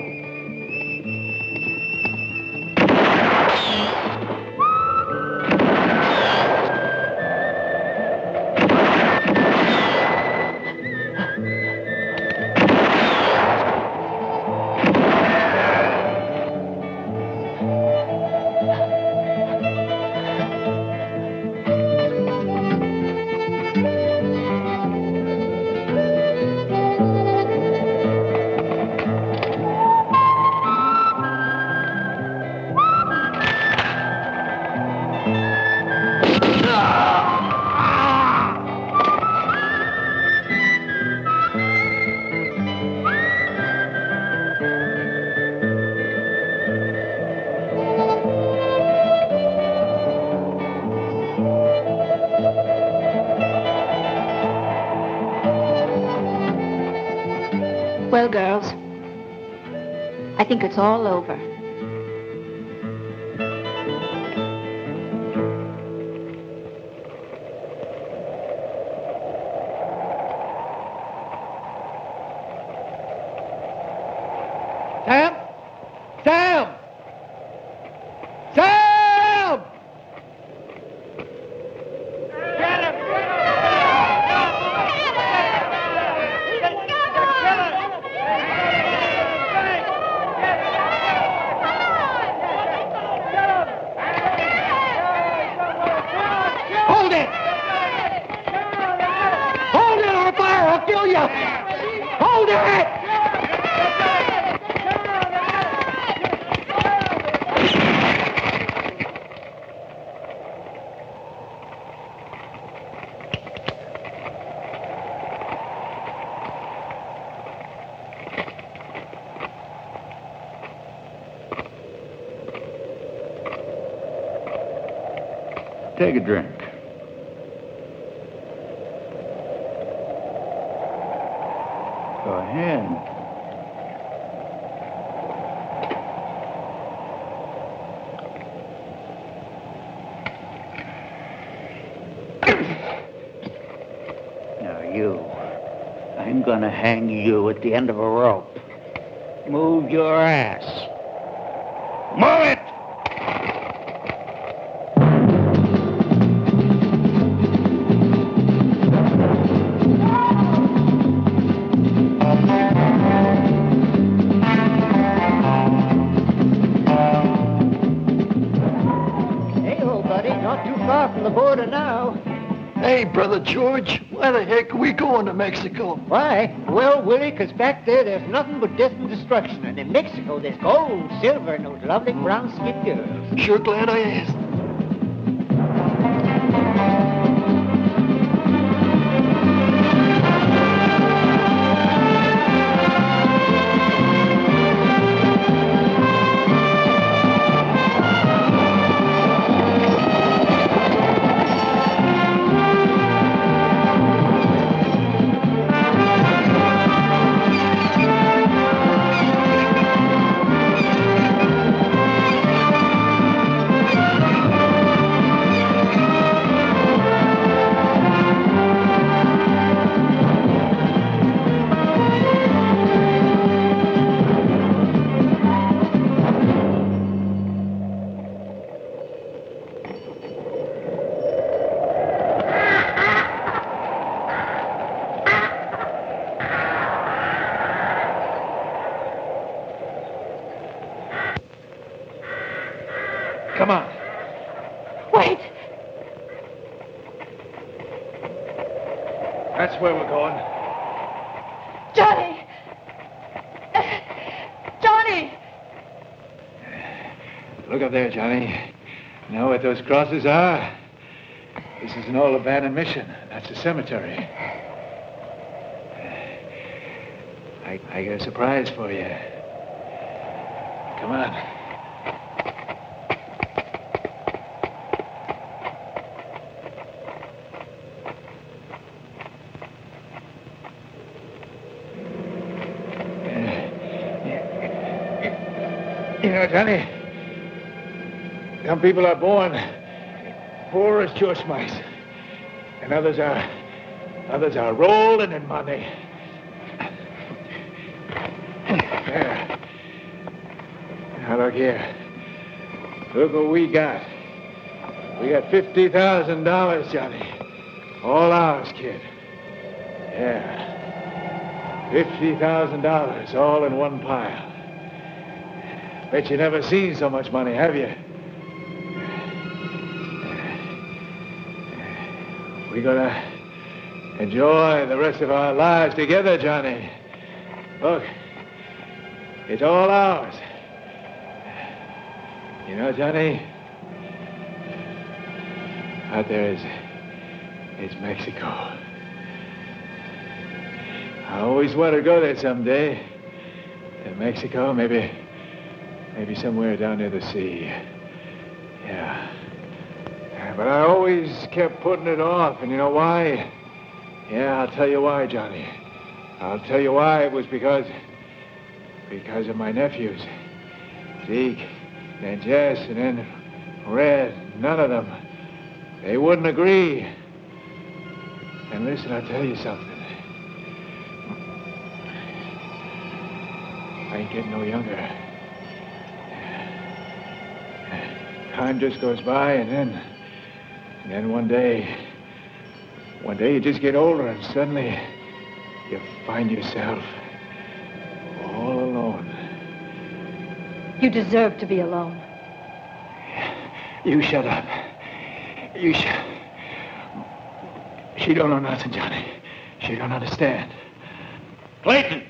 Well, girls, I think it's all over. Sam? Sam! Sam! Hold it! Hold it or fire! I'll kill you! Hold it! Take a drink. Go ahead. Now you, I'm gonna hang you at the end of a rope. Move your ass. Move it! Hey, Brother George, why the heck are we going to Mexico? Why? Well, Willie, 'cause back there there's nothing but death and destruction. And in Mexico there's gold, silver, and those lovely brown-skinned girls. Sure glad I asked. Come on. Wait. That's where we're going. Johnny! Johnny! Look up there, Johnny. You know what those crosses are? This is an old abandoned mission. That's a cemetery. I, I got a surprise for you. Come on. You know, Johnny, some people are born poor as church mice, and others are, others are rolling in money. There. Now look here. Look what we got. We got fifty thousand dollars, Johnny. All ours, kid. Yeah. Fifty thousand dollars, all in one pile. Bet you never seen so much money, have you? We're gonna enjoy the rest of our lives together, Johnny. Look, it's all ours. You know, Johnny, out there is, is Mexico. I always wanted to go there someday. To Mexico, maybe... Maybe somewhere down near the sea. Yeah. Yeah, but I always kept putting it off, and you know why? Yeah, I'll tell you why, Johnny. I'll tell you why. It was because... because of my nephews. Zeke, and Jess, and then Red. None of them. They wouldn't agree. And listen, I'll tell you something. I ain't getting no younger. Time just goes by, and then, and then one day, one day you just get older, and suddenly you find yourself all alone. You deserve to be alone. You shut up. You shut. She don't know nothing, Johnny. She don't understand. Clayton!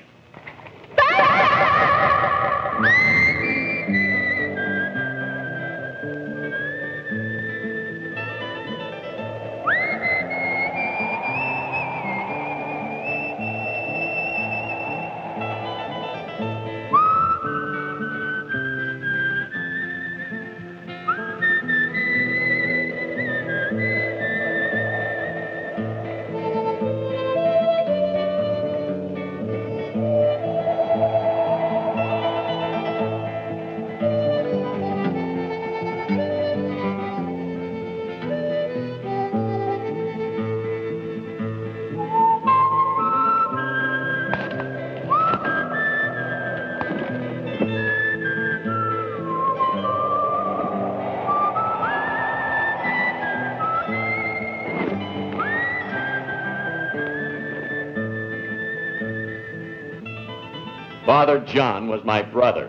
Father John was my brother.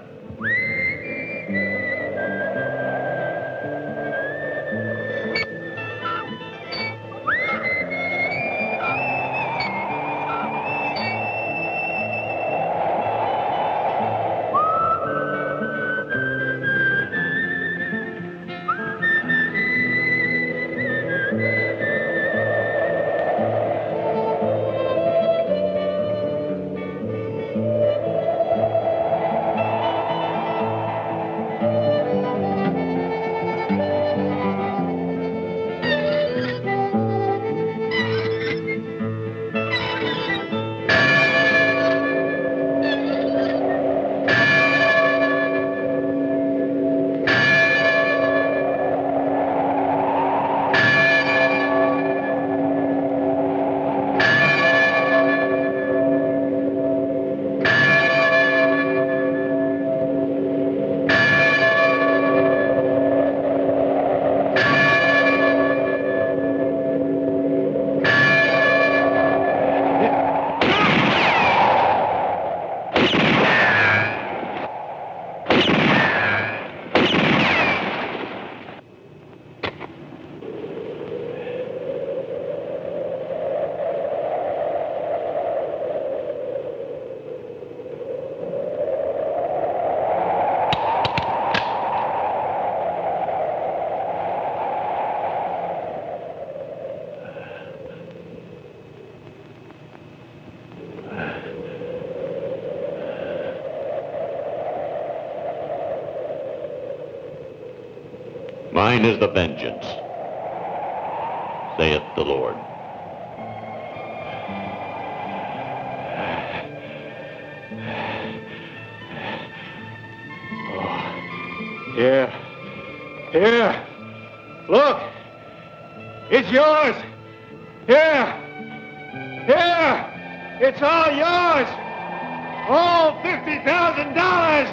Mine is the vengeance, saith the Lord. Here. Here. Look. It's yours. Here. Here. It's all yours. All fifty thousand dollars.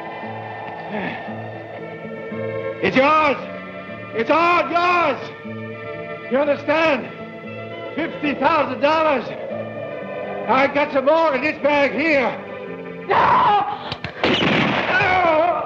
It's yours. It's all yours. You understand? Fifty thousand dollars. I got some more in this bag here. No! No!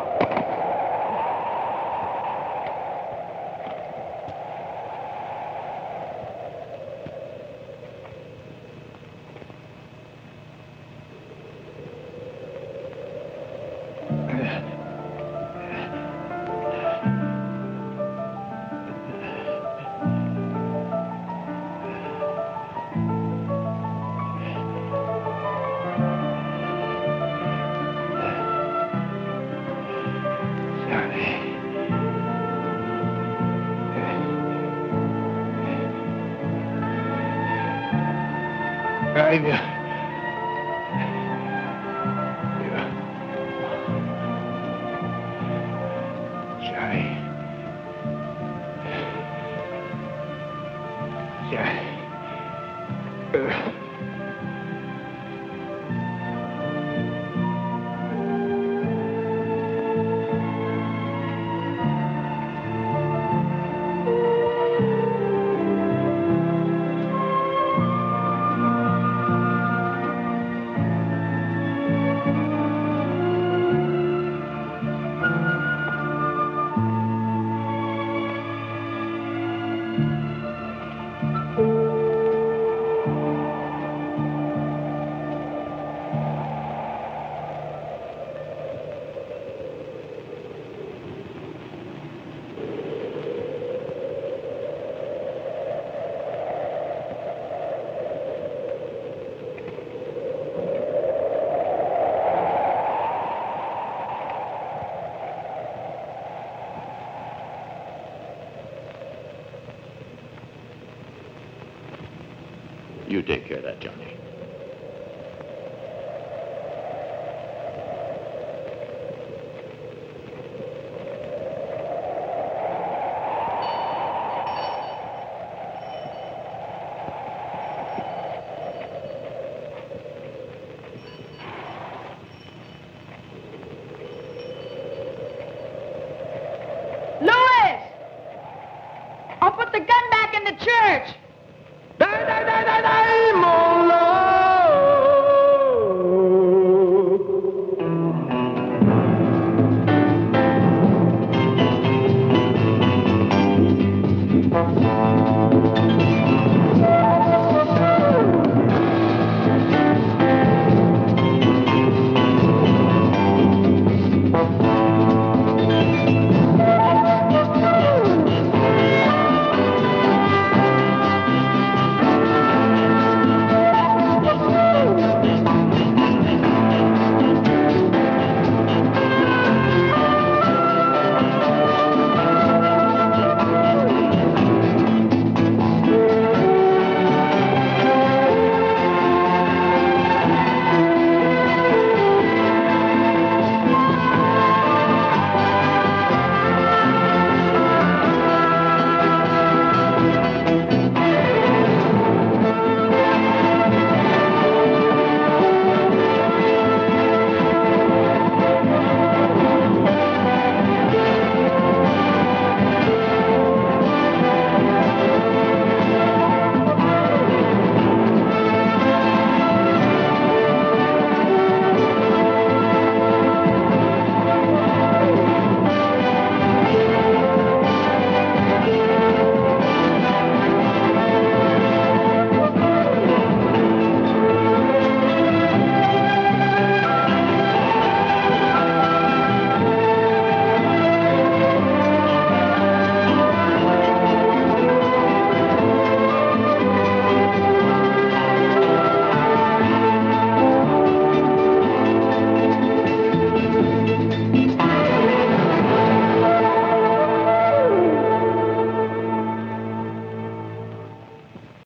I'm, uh, Johnny. Johnny. Uh. You take care of that, Johnny. Louis! I'll put the gun back in the church.